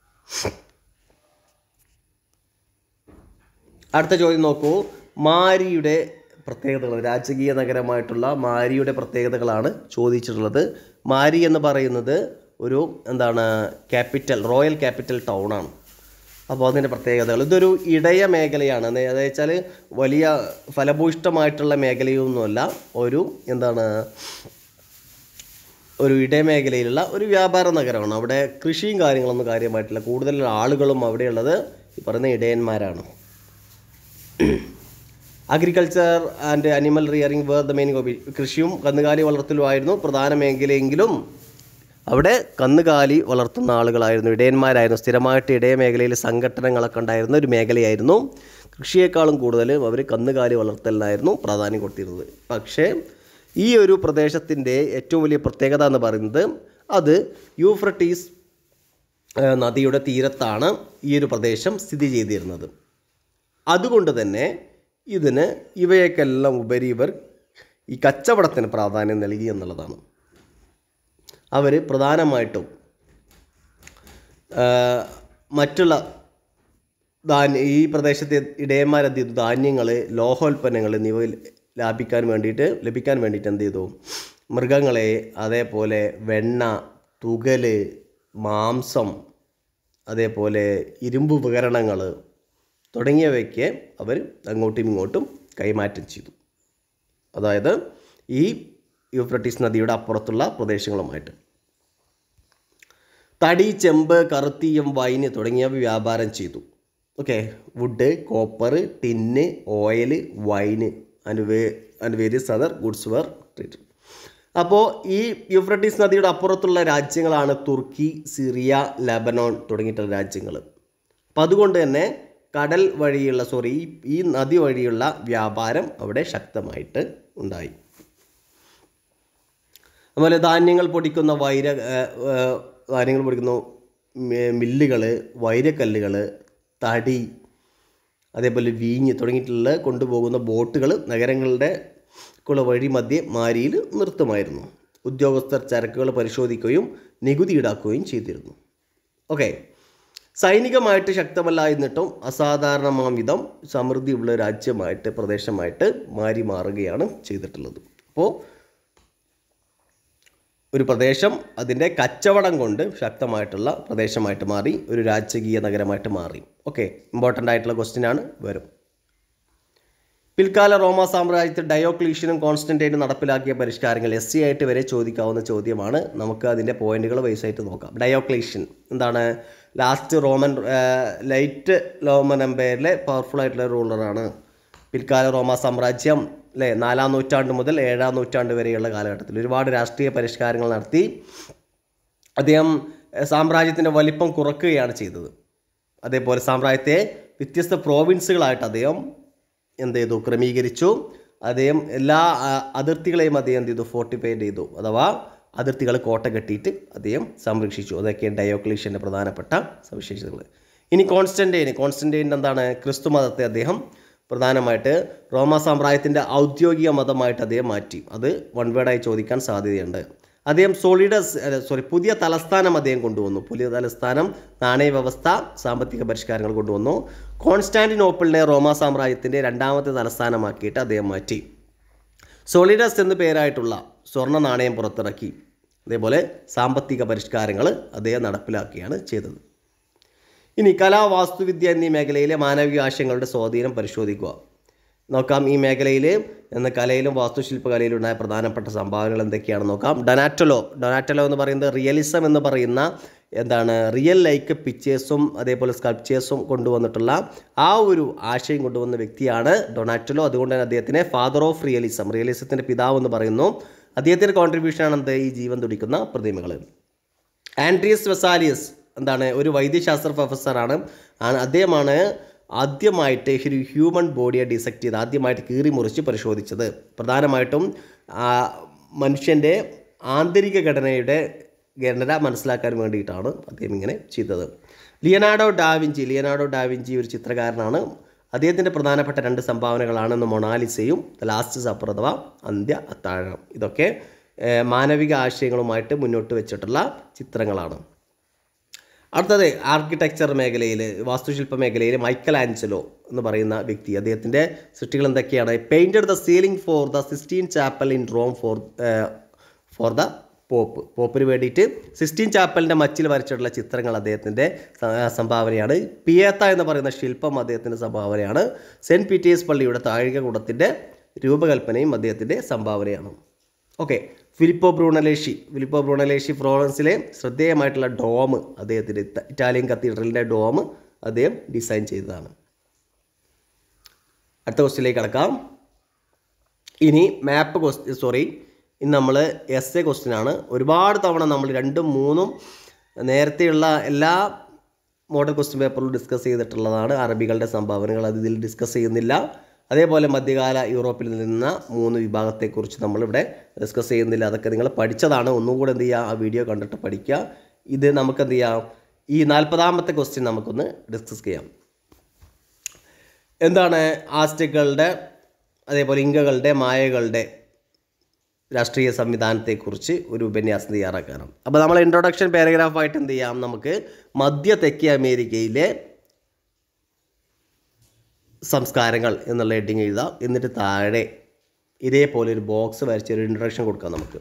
അടുത്ത ചോദ്യം നോക്കൂ. മാരിയുടെ പ്രത്യേകതകൾ, രാജകീയ നഗരമായിട്ടുള്ള മാരിയുടെ പ്രത്യേകതകളാണ് ചോദിച്ചിട്ടുള്ളത്. മാരി എന്ന് പറയുന്നത് ഒരു എന്താണ്, ക്യാപിറ്റൽ, റോയൽ ക്യാപിറ്റൽ ടൗണാണ്. അപ്പോൾ അതിൻ്റെ പ്രത്യേകതകൾ, ഇതൊരു ഇടയ മേഖലയാണ്. അതായത് വെച്ചാൽ വലിയ ഫലഭൂയിഷ്ടമായിട്ടുള്ള മേഖലയൊന്നുമല്ല, ഒരു എന്താണ്, ഒരു ഇടയമേഖലയിലുള്ള ഒരു വ്യാപാര നഗരമാണ്. അവിടെ കൃഷിയും കാര്യങ്ങളൊന്നും കാര്യമായിട്ടില്ല. കൂടുതൽ ആളുകളും അവിടെയുള്ളത് ഈ പറയുന്ന ഇടയന്മാരാണ്. Agriculture and animal rearing were the main hobby, കൃഷിയും കന്നുകാലി വളർത്തലുമായിരുന്നു പ്രധാന മേഖലയെങ്കിലും അവിടെ കന്നുകാലി വളർത്തുന്ന ആളുകളായിരുന്നു, ഇടയന്മാരായിരുന്നു. സ്ഥിരമായിട്ട് ഇടയ മേഖലയിൽ സംഘടനകളൊക്കെ ഉണ്ടായിരുന്ന ഒരു മേഖലയായിരുന്നു. കൃഷിയേക്കാളും കൂടുതൽ അവർ കന്നുകാലി വളർത്തലിനായിരുന്നു പ്രാധാന്യം കൊടുത്തിരുന്നത്. പക്ഷേ ഈ ഒരു പ്രദേശത്തിൻ്റെ ഏറ്റവും വലിയ പ്രത്യേകത എന്ന് പറയുന്നത്, അത് യൂഫ്രട്ടീസ് നദിയുടെ തീരത്താണ് ഈ ഒരു പ്രദേശം സ്ഥിതി ചെയ്തിരുന്നത്. അതുകൊണ്ട് തന്നെ ഇതിന് ഇവയൊക്കെല്ലാം ഉപരി ഇവർ ഈ കച്ചവടത്തിന് പ്രാധാന്യം നൽകി എന്നുള്ളതാണ്. അവർ പ്രധാനമായിട്ടും മറ്റുള്ള ഈ പ്രദേശത്തെ ഇടയന്മാരെന്ത് ചെയ്തു, ധാന്യങ്ങൾ, ലോഹോൽപ്പന്നങ്ങൾ എന്നിവ ലഭിക്കാൻ വേണ്ടിയിട്ട് എന്ത് ചെയ്തു, മൃഗങ്ങളെ, അതേപോലെ വെണ്ണ, തുകൽ, മാംസം, അതേപോലെ ഇരുമ്പ് ഉപകരണങ്ങൾ തുടങ്ങിയവയ്ക്ക് അവർ അങ്ങോട്ടും ഇങ്ങോട്ടും കൈമാറ്റം ചെയ്തു. അതായത് ഈ യൂഫ്രട്ടീസ് നദിയുടെ അപ്പുറത്തുള്ള പ്രദേശങ്ങളുമായിട്ട്. തടി, ചെമ്പ്, കറുത്തീയം, വൈന് തുടങ്ങിയവ വ്യാപാരം ചെയ്തു. Okay, wood, copper, tin, oil, wine and various other goods were traded. അപ്പോൾ ഈ യൂഫ്രട്ടീസ് നദിയുടെ അപ്പുറത്തുള്ള രാജ്യങ്ങളാണ് തുർക്കി, സിറിയ, ലെബനോൺ തുടങ്ങിയിട്ടുള്ള രാജ്യങ്ങൾ. അപ്പം അതുകൊണ്ട് തന്നെ കടൽ വഴിയുള്ള ഈ നദി വഴിയുള്ള വ്യാപാരം അവിടെ ശക്തമായിട്ട് ഉണ്ടായി. അതുപോലെ ധാന്യങ്ങൾ പൊടിക്കുന്ന മില്ലുകൾ, വൈരക്കല്ലുകൾ, തടി, അതേപോലെ വീഞ്ഞ് തുടങ്ങിയിട്ടുള്ള കൊണ്ടുപോകുന്ന ബോട്ടുകൾ നഗരങ്ങളുടെ വഴി മധ്യേ മാരിയിൽ നിർത്തുമായിരുന്നു. ഉദ്യോഗസ്ഥർ ചരക്കുകൾ പരിശോധിക്കുകയും നികുതി ഈടാക്കുകയും ചെയ്തിരുന്നു. ഓക്കെ, സൈനികമായിട്ട് ശക്തമല്ല എന്നിട്ടും അസാധാരണമാം വിധം സമൃദ്ധിയുള്ള രാജ്യമായിട്ട് പ്രദേശമായിട്ട് മാറുകയാണ് ചെയ്തിട്ടുള്ളത്. അപ്പോൾ ഒരു പ്രദേശം അതിൻ്റെ കച്ചവടം കൊണ്ട് ശക്തമായിട്ടുള്ള പ്രദേശമായിട്ട് മാറി, ഒരു രാജകീയ നഗരമായിട്ട് മാറി. ഓക്കെ, ഇമ്പോർട്ടൻ്റ് ആയിട്ടുള്ള ക്വസ്റ്റ്യനാണ്. വരും. പിൽക്കാല റോമ സാമ്രാജ്യത്തിൽ ഡയോക്ലീഷ്യനും കോൺസ്റ്റന്റൈനും നടപ്പിലാക്കിയ പരിഷ്കാരങ്ങൾ SC ആയിട്ട് വരെ ചോദിക്കാവുന്ന ചോദ്യമാണ്. നമുക്ക് അതിൻ്റെ പോയിന്റുകൾ വൈസായിട്ട് നോക്കാം. ഡയോക്ലീഷ്യൻ എന്താണ്? ലൈറ്റ് റോമൻ എംപയറിലെ പവർഫുൾ ആയിട്ടുള്ള റൂളറാണ്. പിൽക്കാല റോമ സാമ്രാജ്യം അല്ലേ 4-ാം നൂറ്റാണ്ട് മുതൽ 7-ാം നൂറ്റാണ്ട് വരെയുള്ള കാലഘട്ടത്തിൽ ഒരുപാട് രാഷ്ട്രീയ പരിഷ്കാരങ്ങൾ നടത്തി അദ്ദേഹം സാമ്രാജ്യത്തിൻ്റെ വലിപ്പം കുറയ്ക്കുകയാണ് ചെയ്തത്. അതേപോലെ സാമ്രാജ്യത്തെ വ്യത്യസ്ത പ്രോവിൻസുകളായിട്ട് അദ്ദേഹം എന്ത് ചെയ്തു? ക്രമീകരിച്ചു. അദ്ദേഹം എല്ലാ അതിർത്തികളെയും അദ്ദേഹം എന്ത് ചെയ്തു? ഫോർട്ടിഫൈഡ് ചെയ്തു, അഥവാ അതിർത്തികൾ കോട്ട കെട്ടിയിട്ട് അദ്ദേഹം സംരക്ഷിച്ചു. അതൊക്കെയാണ് ഡയോക്ലീഷ്യൻ്റെ പ്രധാനപ്പെട്ട സവിശേഷതകൾ. ഇനി കോൺസ്റ്റന്റൈൻ എന്താണ്? ക്രിസ്തു മതത്തെ അദ്ദേഹം പ്രധാനമായിട്ട് റോമ സാമ്രാജ്യത്തിൻ്റെ ഔദ്യോഗിക മതമായിട്ട് അദ്ദേഹം മാറ്റി. അത് വൺ വേർഡായി ചോദിക്കാൻ സാധ്യതയുണ്ട്. അദ്ദേഹം പുതിയ തലസ്ഥാനം അദ്ദേഹം കൊണ്ടുവന്നു. പുതിയ തലസ്ഥാനം, നാണയ വ്യവസ്ഥ, സാമ്പത്തിക പരിഷ്കാരങ്ങൾ കൊണ്ടുവന്നു. കോൺസ്റ്റാന്റിനോപ്പിളിനെ റോമ സാമ്രാജ്യത്തിൻ്റെ 2ാമത്തെ തലസ്ഥാനമാക്കിയിട്ട് അദ്ദേഹം മാറ്റി. സോളിഡസ് എന്ന് പേരായിട്ടുള്ള സ്വർണ്ണ നാണയം പുറത്തിറക്കി. അതേപോലെ സാമ്പത്തിക പരിഷ്കാരങ്ങൾ അദ്ദേഹം നടപ്പിലാക്കുകയാണ് ചെയ്തത്. ഇനി കലാ, വാസ്തുവിദ്യ എന്നീ മേഖലയിലെ മാനവിക ആശയങ്ങളുടെ സ്വാധീനം പരിശോധിക്കുക. നോക്കാം. ഈ മേഖലയിൽ കലയിലും വാസ്തുശില്പകലയിലും ഉണ്ടായ പ്രധാനപ്പെട്ട സംഭാവനകൾ എന്തൊക്കെയാണെന്ന് നോക്കാം. ഡൊനാറ്റലോ എന്ന് പറയുന്നത് റിയലിസം എന്ന് പറയുന്ന റിയൽ ലൈക്ക് പിക്ചേഴ്സും അതേപോലെ സ്കൾപ്ചേഴ്സും കൊണ്ടുവന്നിട്ടുള്ള ആ ഒരു ആശയം കൊണ്ടുവന്ന വ്യക്തിയാണ് ഡൊനാറ്റലോ. അതുകൊണ്ട് തന്നെ അദ്ദേഹത്തിനെ ഫാദർ ഓഫ് റിയലിസത്തിൻ്റെ പിതാവ് എന്ന് പറയുന്നു. അദ്ദേഹത്തിൻ്റെ കോൺട്രിബ്യൂഷനാണ് ഈ ജീവൻ തുടിക്കുന്ന പ്രതിമകൾ. ആൻഡ്രിയസ് വെസാലിയസ് ഒരു വൈദ്യശാസ്ത്ര പ്രൊഫസറാണ്. അദ്ദേഹമാണ് ആദ്യമായിട്ട് ഒരു ഹ്യൂമൻ ബോഡിയെ ഡിസെക്റ്റ് ചെയ്ത് ആദ്യമായിട്ട് കീറി മുറിച്ച് പരിശോധിച്ചത്. പ്രധാനമായിട്ടും മനുഷ്യൻ്റെ ആന്തരിക ഘടന മനസ്സിലാക്കാൻ വേണ്ടിയിട്ടാണ് അദ്ദേഹം ഇങ്ങനെ ചെയ്തത്. ലിയനാർഡോ ഡാവിഞ്ചി ഒരു ചിത്രകാരനാണ്. അദ്ദേഹത്തിൻ്റെ പ്രധാനപ്പെട്ട 2 സംഭാവനകളാണ് മൊണാലിസയും ദ ലാസ്റ്റ് സപ്പർ അഥവാ അന്ത്യ അത്താഴം. ഇതൊക്കെ മാനവിക ആശയങ്ങളുമായിട്ട് മുന്നോട്ട് വെച്ചിട്ടുള്ള ചിത്രങ്ങളാണ്. അടുത്തത് ആർക്കിടെക്ചർ മേഖലയിൽ, വാസ്തുശില്പ മേഖലയിൽ മൈക്കൽ ആഞ്ചലോ എന്ന് പറയുന്ന വ്യക്തി. അദ്ദേഹത്തിൻ്റെ സൃഷ്ടികൾ എന്തൊക്കെയാണ്? Painted the ceiling for the Sistine Chapel in Rome for the പോപ്പിന് വേണ്ടിയിട്ട് സിസ്റ്റീൻ ചാപ്പലിൻ്റെ മച്ചിൽ വരച്ചിട്ടുള്ള ചിത്രങ്ങൾ അദ്ദേഹത്തിൻ്റെ സംഭാവനയാണ്. പിയേത്ത എന്ന് പറയുന്ന ശില്പം അദ്ദേഹത്തിൻ്റെ സംഭാവനയാണ്. സെൻറ്റ് പീറ്റേഴ്സ് പള്ളിയുടെ താഴികക്കുടത്തിൻ്റെ രൂപകൽപ്പനയും അദ്ദേഹത്തിൻ്റെ സംഭാവനയാണ്. ഓക്കെ. ഫിലിപ്പോ ബ്രൂണലേഷി ഫ്ലോറൻസിലെ ശ്രദ്ധേയമായിട്ടുള്ള ഡോം അദ്ദേഹത്തിൻ്റെ ഇറ്റാലിയൻ കത്തീഡ്രലിൻ്റെ ഡോം അദ്ദേഹം ഡിസൈൻ ചെയ്തതാണ്. അടുത്ത ക്വസ്റ്റ്യനിലേക്ക് കടക്കാം. ഇനി ഇന്ന് നമ്മൾ essay ക്വസ്റ്റ്യനാണ്. ഒരുപാട് തവണ നമ്മൾ 2ഉം 3ഉം നേരത്തെയുള്ള എല്ലാ മോഡൽ ക്വസ്റ്റ്യൻ പേപ്പറിലും ഡിസ്കസ് ചെയ്തിട്ടുള്ളതാണ്. അറബികളുടെ സംഭാവനകൾ അത് ഇതിൽ ഡിസ്കസ് ചെയ്യുന്നില്ല. അതേപോലെ മധ്യകാല യൂറോപ്പിൽ നിന്ന 3 വിഭാഗത്തെക്കുറിച്ച് നമ്മളിവിടെ ഡിസ്കസ് ചെയ്യുന്നില്ല. അതൊക്കെ നിങ്ങൾ പഠിച്ചതാണ്. ഒന്നും കൂടെ ആ വീഡിയോ കണ്ടിട്ട് പഠിക്കുക. ഇത് നമുക്ക് ഈ 40ാമത്തെ ക്വസ്റ്റ്യൻ നമുക്കൊന്ന് ഡിസ്കസ് ചെയ്യാം. ആസ്റ്റിക്കുകളുടെ അതേപോലെ ഇങ്കകളുടെ മായകളുടെ രാഷ്ട്രീയ സംവിധാനത്തെക്കുറിച്ച് ഒരു ഉപന്യാസം തയ്യാറാക്കാനാണ്. അപ്പോൾ നമ്മൾ ഇൻട്രൊഡക്ഷൻ പാരഗ്രാഫായിട്ട് നമുക്ക് മധ്യ തെക്കേ അമേരിക്കയിലെ സംസ്കാരങ്ങൾ എന്നുള്ള ഹെഡിങ് എഴുതാം. എന്നിട്ട് താഴെ ഇതേപോലെ ഒരു ബോക്സ് വരച്ച് ഒരു ഇൻട്രൊഡക്ഷൻ കൊടുക്കാം. നമുക്ക്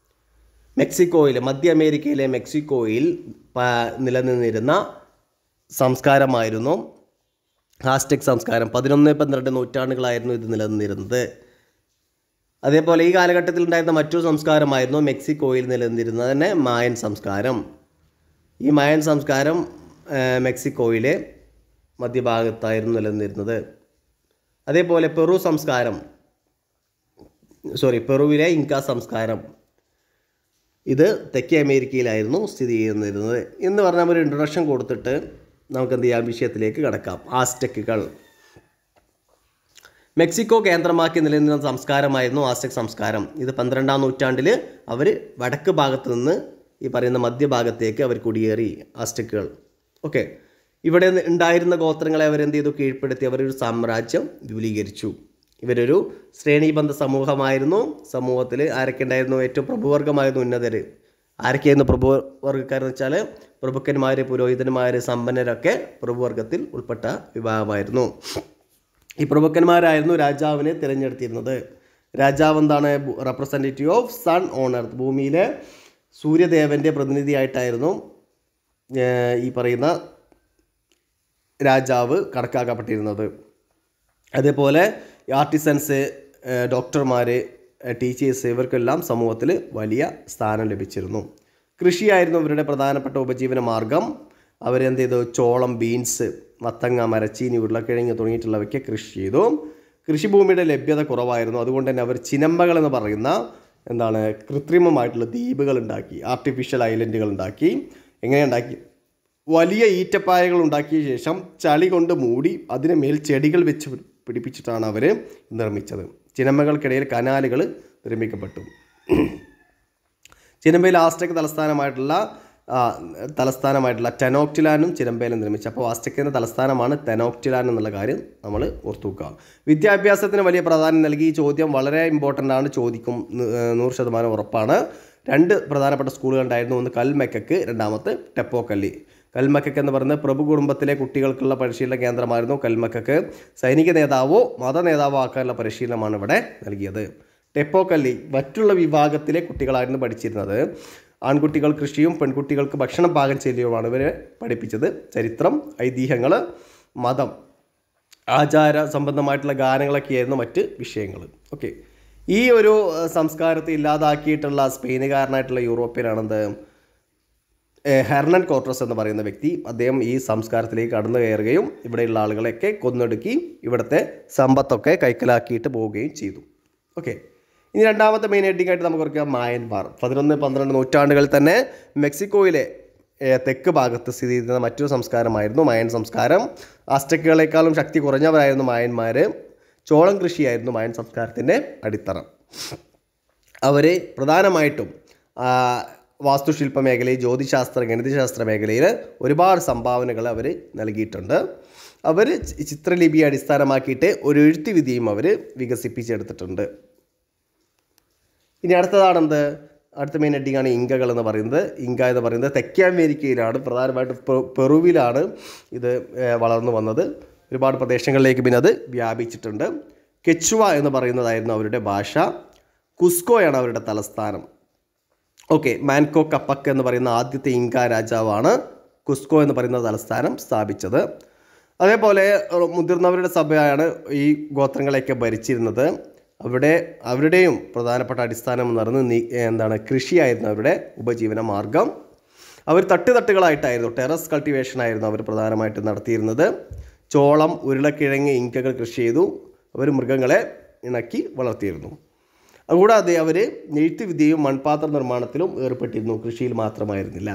മധ്യ അമേരിക്കയിലെ മെക്സിക്കോയിൽ നിലനിന്നിരുന്ന സംസ്കാരമായിരുന്നു ആസ്ടെക് സംസ്കാരം. 11-12 നൂറ്റാണ്ടുകളായിരുന്നു ഇത് നിലനിന്നിരുന്നത്. അതേപോലെ ഈ കാലഘട്ടത്തിൽ ഉണ്ടായിരുന്ന മറ്റൊരു സംസ്കാരമായിരുന്നു മെക്സിക്കോയിൽ നിലനിന്നിരുന്നത് തന്നെ മായൻ സംസ്കാരം. ഈ മായൻ സംസ്കാരം മെക്സിക്കോയിലെ മധ്യഭാഗത്തായിരുന്നു നിലനിന്നിരുന്നത്. അതേപോലെ പെറുവിലെ ഇൻക സംസ്കാരം ഇത് തെക്കേ അമേരിക്കയിലായിരുന്നു സ്ഥിതി ചെയ്യുന്നിരുന്നത് എന്ന് പറഞ്ഞാൽ ഒരു ഇൻട്രൊഡക്ഷൻ കൊടുത്തിട്ട് നമുക്ക് വിഷയത്തിലേക്ക് കടക്കാം. ആസ്ടെക്കുകൾ മെക്സിക്കോ കേന്ദ്രമാക്കി നിലനിന്ന സംസ്കാരമായിരുന്നു ആസ്ടെക് സംസ്കാരം. ഇത് 12ാം നൂറ്റാണ്ടിൽ അവർ വടക്ക് ഭാഗത്ത് നിന്ന് ഈ പറയുന്ന മധ്യഭാഗത്തേക്ക് അവർ കുടിയേറി ആസ്ടെക്കുകൾ. ഓക്കെ. ഇവിടെ ഉണ്ടായിരുന്ന ഗോത്രങ്ങളെ അവരെന്ത് ചെയ്തു? കീഴ്പ്പെടുത്തി അവരൊരു സാമ്രാജ്യം വിപുലീകരിച്ചു. ഇവരൊരു ശ്രേണീബന്ധ സമൂഹമായിരുന്നു. സമൂഹത്തിൽ ആരൊക്കെ ഉണ്ടായിരുന്നു? ഏറ്റവും പ്രഭുവർഗമായിരുന്നു ഉന്നതർ. ആരൊക്കെയായിരുന്നു പ്രഭുവർഗ്ഗക്കാരെന്ന് വെച്ചാൽ പ്രഭുക്കന്മാർ, പുരോഹിതന്മാർ, സമ്പന്നരൊക്കെ പ്രഭുവർഗത്തിൽ ഉൾപ്പെട്ട വിഭാഗമായിരുന്നു. ഈ പ്രഭുക്കന്മാരായിരുന്നു രാജാവിനെ തിരഞ്ഞെടുത്തിരുന്നത്. രാജാവ് എന്താണ്? Representative of sun on earth, ഭൂമിയിലെ സൂര്യദേവൻ്റെ പ്രതിനിധിയായിട്ടായിരുന്നു ഈ പറയുന്ന രാജാവ് കണക്കാക്കപ്പെട്ടിരുന്നത്. അതേപോലെ ആർട്ടിസൻസ്, ഡോക്ടർമാർ, ടീച്ചേഴ്സ് ഇവർക്കെല്ലാം സമൂഹത്തിൽ വലിയ സ്ഥാനം ലഭിച്ചിരുന്നു. കൃഷിയായിരുന്നു അവരുടെ പ്രധാനപ്പെട്ട ഉപജീവന മാർഗം. അവരെന്ത് ചെയ്തു? ചോളം, ബീൻസ്, മത്തങ്ങ, മരച്ചീനി, ഉരുളക്കിഴങ്ങ് തുടങ്ങിയിട്ടുള്ളവയ്ക്ക് കൃഷി ചെയ്തു. കൃഷിഭൂമിയുടെ ലഭ്യത കുറവായിരുന്നു. അതുകൊണ്ട് തന്നെ അവർ ചിനമ്പകൾ എന്ന് പറയുന്ന എന്താണ് കൃത്രിമമായിട്ടുള്ള ദ്വീപുകൾ ഉണ്ടാക്കി, ആർട്ടിഫിഷ്യൽ ഐലൻഡുകൾ ഉണ്ടാക്കി. എങ്ങനെ ഉണ്ടാക്കി? വലിയ ഈറ്റപ്പായകൾ ഉണ്ടാക്കിയ ശേഷം ചളി കൊണ്ട് മൂടി അതിന് മേൽ ചെടികൾ വെച്ച് പിടിപ്പിച്ചിട്ടാണ് അവർ നിർമ്മിച്ചത്. ചിനമ്പകൾക്കിടയിൽ കനാലുകൾ നിർമ്മിക്കപ്പെട്ടു. ചിനമ്പയിൽ ആസ്റ്റക് തലസ്ഥാനമായിട്ടുള്ള ടെനോക്ടിലാനും ചിനമ്പയിലും നിർമ്മിച്ചു. അപ്പോൾ ആസ്റ്റക്കിൻ്റെ തലസ്ഥാനമാണ് ടെനോക്ടിലാൻ എന്നുള്ള കാര്യം നമ്മൾ ഓർത്തു വെക്കുക. വിദ്യാഭ്യാസത്തിന് വലിയ പ്രാധാന്യം നൽകി. ഈ ചോദ്യം വളരെ ഇമ്പോർട്ടൻ്റ് ആണ്, ചോദിക്കും, 100% ഉറപ്പാണ്. 2 പ്രധാനപ്പെട്ട സ്കൂളുകൾ ഉണ്ടായിരുന്നു. ഒന്ന് കൽമെക്കക്ക്, രണ്ടാമത്തെ ടെപ്പോക്കല്ലി. കൽമക്കക്ക് എന്ന് പറയുന്നത് പ്രഭു കുടുംബത്തിലെ കുട്ടികൾക്കുള്ള പരിശീലന കേന്ദ്രമായിരുന്നു. കൽമക്കക്ക് സൈനിക നേതാവോ മത നേതാവോ ആക്കാനുള്ള പരിശീലനമാണ് ഇവിടെ നൽകിയത്. ടെപ്പോക്കല്ലി മറ്റുള്ള വിഭാഗത്തിലെ കുട്ടികളായിരുന്നു പഠിച്ചിരുന്നത്. ആൺകുട്ടികൾ കൃഷിയും പെൺകുട്ടികൾക്ക് ഭക്ഷണം പാകം ചെയ്യലുമാണ് ഇവരെ പഠിപ്പിച്ചത്. ചരിത്രം, ഐതിഹ്യങ്ങൾ, മതം, ആചാര സംബന്ധമായിട്ടുള്ള ഗാനങ്ങളൊക്കെയായിരുന്നു മറ്റ് വിഷയങ്ങൾ. ഓക്കെ, ഈ ഒരു സംസ്കാരത്തെ ഇല്ലാതാക്കിയിട്ടുള്ള സ്പെയിനുകാരനായിട്ടുള്ള യൂറോപ്യനാണെന്ത്? ഹെർണൻ കോർട്ടസ് എന്ന് പറയുന്ന വ്യക്തി. അദ്ദേഹം ഈ സംസ്കാരത്തിലേക്ക് കടന്നു കയറുകയും ഇവിടെയുള്ള ആളുകളെയൊക്കെ കൊന്നൊടുക്കി ഇവിടുത്തെ സമ്പത്തൊക്കെ കൈക്കലാക്കിയിട്ട് പോവുകയും ചെയ്തു. ഓക്കെ, ഇനി രണ്ടാമത്തെ മെയിൻ ഹെഡിങ് ആയിട്ട് നമുക്ക് ഓർക്കാം മായൻമാർ. 11-12 നൂറ്റാണ്ടുകളിൽ തന്നെ മെക്സിക്കോയിലെ തെക്ക് ഭാഗത്ത് സ്ഥിതി ചെയ്യുന്ന മറ്റൊരു സംസ്കാരമായിരുന്നു മായൻ സംസ്കാരം. അസ്റ്റക്കുകളെക്കാളും ശക്തി കുറഞ്ഞവരായിരുന്നു മായന്മാർ. ചോളം കൃഷിയായിരുന്നു മായൻ സംസ്കാരത്തിൻ്റെ അടിത്തറ. അവർ പ്രധാനമായിട്ടും വാസ്തുശില്പ മേഖലയിൽ, ജ്യോതിശാസ്ത്ര, ഗണിതശാസ്ത്ര മേഖലയിൽ ഒരുപാട് സംഭാവനകൾ അവർ നൽകിയിട്ടുണ്ട്. അവർ ചിത്രലിപിയെ അടിസ്ഥാനമാക്കിയിട്ട് ഒരു എഴുത്തുവിധിയും അവർ വികസിപ്പിച്ചെടുത്തിട്ടുണ്ട്. ഇനി അടുത്തതാണെന്ത്? അടുത്ത മെയിൻ ഹെഡിങ്ങാണ് ഇങ്കകൾ എന്ന് പറയുന്നത്. ഇങ്ക എന്ന് പറയുന്നത് തെക്കേ അമേരിക്കയിലാണ്, പ്രധാനമായിട്ടും പെറുവിലാണ് ഇത് വളർന്നു വന്നത്. ഒരുപാട് പ്രദേശങ്ങളിലേക്ക് പിന്നെ അത് വ്യാപിച്ചിട്ടുണ്ട്. കെച്ചുവ എന്ന് പറയുന്നതായിരുന്നു അവരുടെ ഭാഷ. കുസ്കോയാണ് അവരുടെ തലസ്ഥാനം. ഓക്കെ, മാൻകോ കപ്പക്ക് എന്ന് പറയുന്ന ആദ്യത്തെ ഇങ്ക രാജാവാണ് കുസ്കോ എന്ന് പറയുന്ന തലസ്ഥാനം സ്ഥാപിച്ചത്. അതേപോലെ മുതിർന്നവരുടെ സഭയാണ് ഈ ഗോത്രങ്ങളെയൊക്കെ ഭരിച്ചിരുന്നത്. അവരുടെയും പ്രധാനപ്പെട്ട അടിസ്ഥാനം എന്ന് പറയുന്നത് കൃഷിയായിരുന്നു അവരുടെ ഉപജീവന മാർഗം. അവർ തട്ടുതട്ടുകളായിട്ടായിരുന്നു, ടെറസ് കൾട്ടിവേഷൻ ആയിരുന്നു അവർ പ്രധാനമായിട്ട് നടത്തിയിരുന്നത്. ചോളം, ഉരുളക്കിഴങ്ങ്, ഇങ്കകൾ കൃഷി ചെയ്തു. അവർ മൃഗങ്ങളെ ഇണക്കി വളർത്തിയിരുന്നു. അതുകൂടാതെ അവർ നെയ്ത്തുവിദ്യയും മൺപാത്ര നിർമ്മാണത്തിലും ഏർപ്പെട്ടിരുന്നു, കൃഷിയിൽ മാത്രമായിരുന്നില്ല.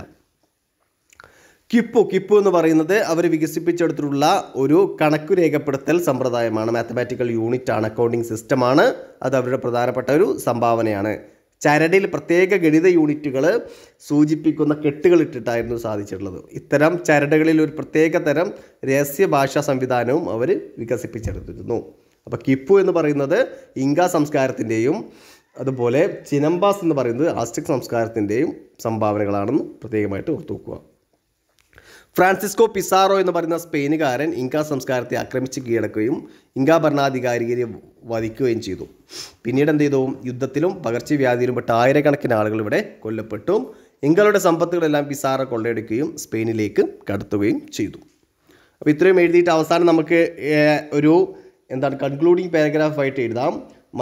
കിപ്പു എന്ന് പറയുന്നത് അവർ വികസിപ്പിച്ചെടുത്തിട്ടുള്ള ഒരു കണക്കു രേഖപ്പെടുത്തൽ സമ്പ്രദായമാണ്. മാത്തമാറ്റിക്കൽ യൂണിറ്റാണ്, അക്കൗണ്ടിങ് സിസ്റ്റമാണ്. അത് അവരുടെ പ്രധാനപ്പെട്ട ഒരു സംഭാവനയാണ്. ചരടിൽ പ്രത്യേക ഗണിത യൂണിറ്റുകൾ സൂചിപ്പിക്കുന്ന കെട്ടുകൾ ഇട്ടിട്ടായിരുന്നു സാധിച്ചിട്ടുള്ളത്. ഇത്തരം ചരടുകളിൽ ഒരു പ്രത്യേക തരം രഹസ്യ ഭാഷാ സംവിധാനവും അവർ വികസിപ്പിച്ചെടുത്തിരുന്നു. അപ്പോൾ കിപ്പു എന്ന് പറയുന്നത് ഇങ്ക സംസ്കാരത്തിൻ്റെയും അതുപോലെ ചിനമ്പാസ് എന്ന് പറയുന്നത് ആസ്റ്റക് സംസ്കാരത്തിൻ്റെയും സംഭാവനകളാണെന്ന് പ്രത്യേകമായിട്ട് ഓർത്തു വെക്കുക. ഫ്രാൻസിസ്കോ പിസാറോ എന്ന് പറയുന്ന സ്പെയിനുകാരൻ ഇങ്ക സംസ്കാരത്തെ ആക്രമിച്ച് കീഴടക്കുകയും ഇങ്ക ഭരണാധികാരിയെ വധിക്കുകയും ചെയ്തു. പിന്നീട് എന്ത് ചെയ്തു? യുദ്ധത്തിലും പകർച്ചവ്യാധിയിലും പെട്ട ആയിരക്കണക്കിന് ആളുകൾ ഇവിടെ കൊല്ലപ്പെട്ടു. ഇങ്കകളുടെ സമ്പത്തുകളെല്ലാം പിസാറോ കൊള്ളയടിക്കുകയും സ്പെയിനിലേക്ക് കടത്തുകയും ചെയ്തു. അപ്പോൾ ഇത്രയും എഴുതിയിട്ട് അവസാനം നമുക്ക് ഒരു കൺക്ലൂഡിങ് പാരഗ്രാഫായിട്ട് എഴുതാം.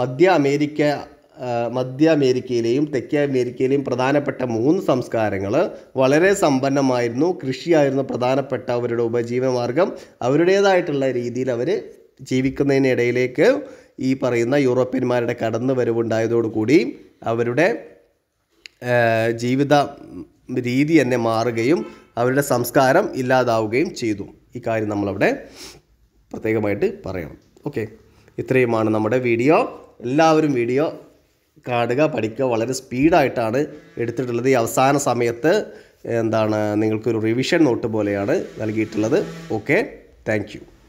മധ്യ അമേരിക്കയിലെയും തെക്കേ അമേരിക്കയിലെയും പ്രധാനപ്പെട്ട 3 സംസ്കാരങ്ങൾ വളരെ സമ്പന്നമായിരുന്നു. കൃഷിയായിരുന്നു പ്രധാനപ്പെട്ട അവരുടെ ഉപജീവന മാർഗം. അവരുടേതായിട്ടുള്ള രീതിയിൽ അവർ ജീവിക്കുന്നതിനിടയിലേക്ക് ഈ പറയുന്ന യൂറോപ്യന്മാരുടെ കടന്നു വരവുണ്ടായതോടുകൂടി അവരുടെ ജീവിത രീതി തന്നെ മാറുകയും അവരുടെ സംസ്കാരം ഇല്ലാതാവുകയും ചെയ്തു. ഈ കാര്യം നമ്മളവിടെ പ്രത്യേകമായിട്ട് പറയണം. ഓക്കെ, ഇത്രയുമാണ് നമ്മുടെ വീഡിയോ. എല്ലാവരും വീഡിയോ കാണുക, പഠിക്കുക. വളരെ സ്പീഡായിട്ടാണ് എടുത്തിട്ടുള്ളത്. ഈ അവസാന സമയത്ത് നിങ്ങൾക്കൊരു റിവിഷൻ നോട്ട് പോലെയാണ് നൽകിയിട്ടുള്ളത്. Okay, thank U.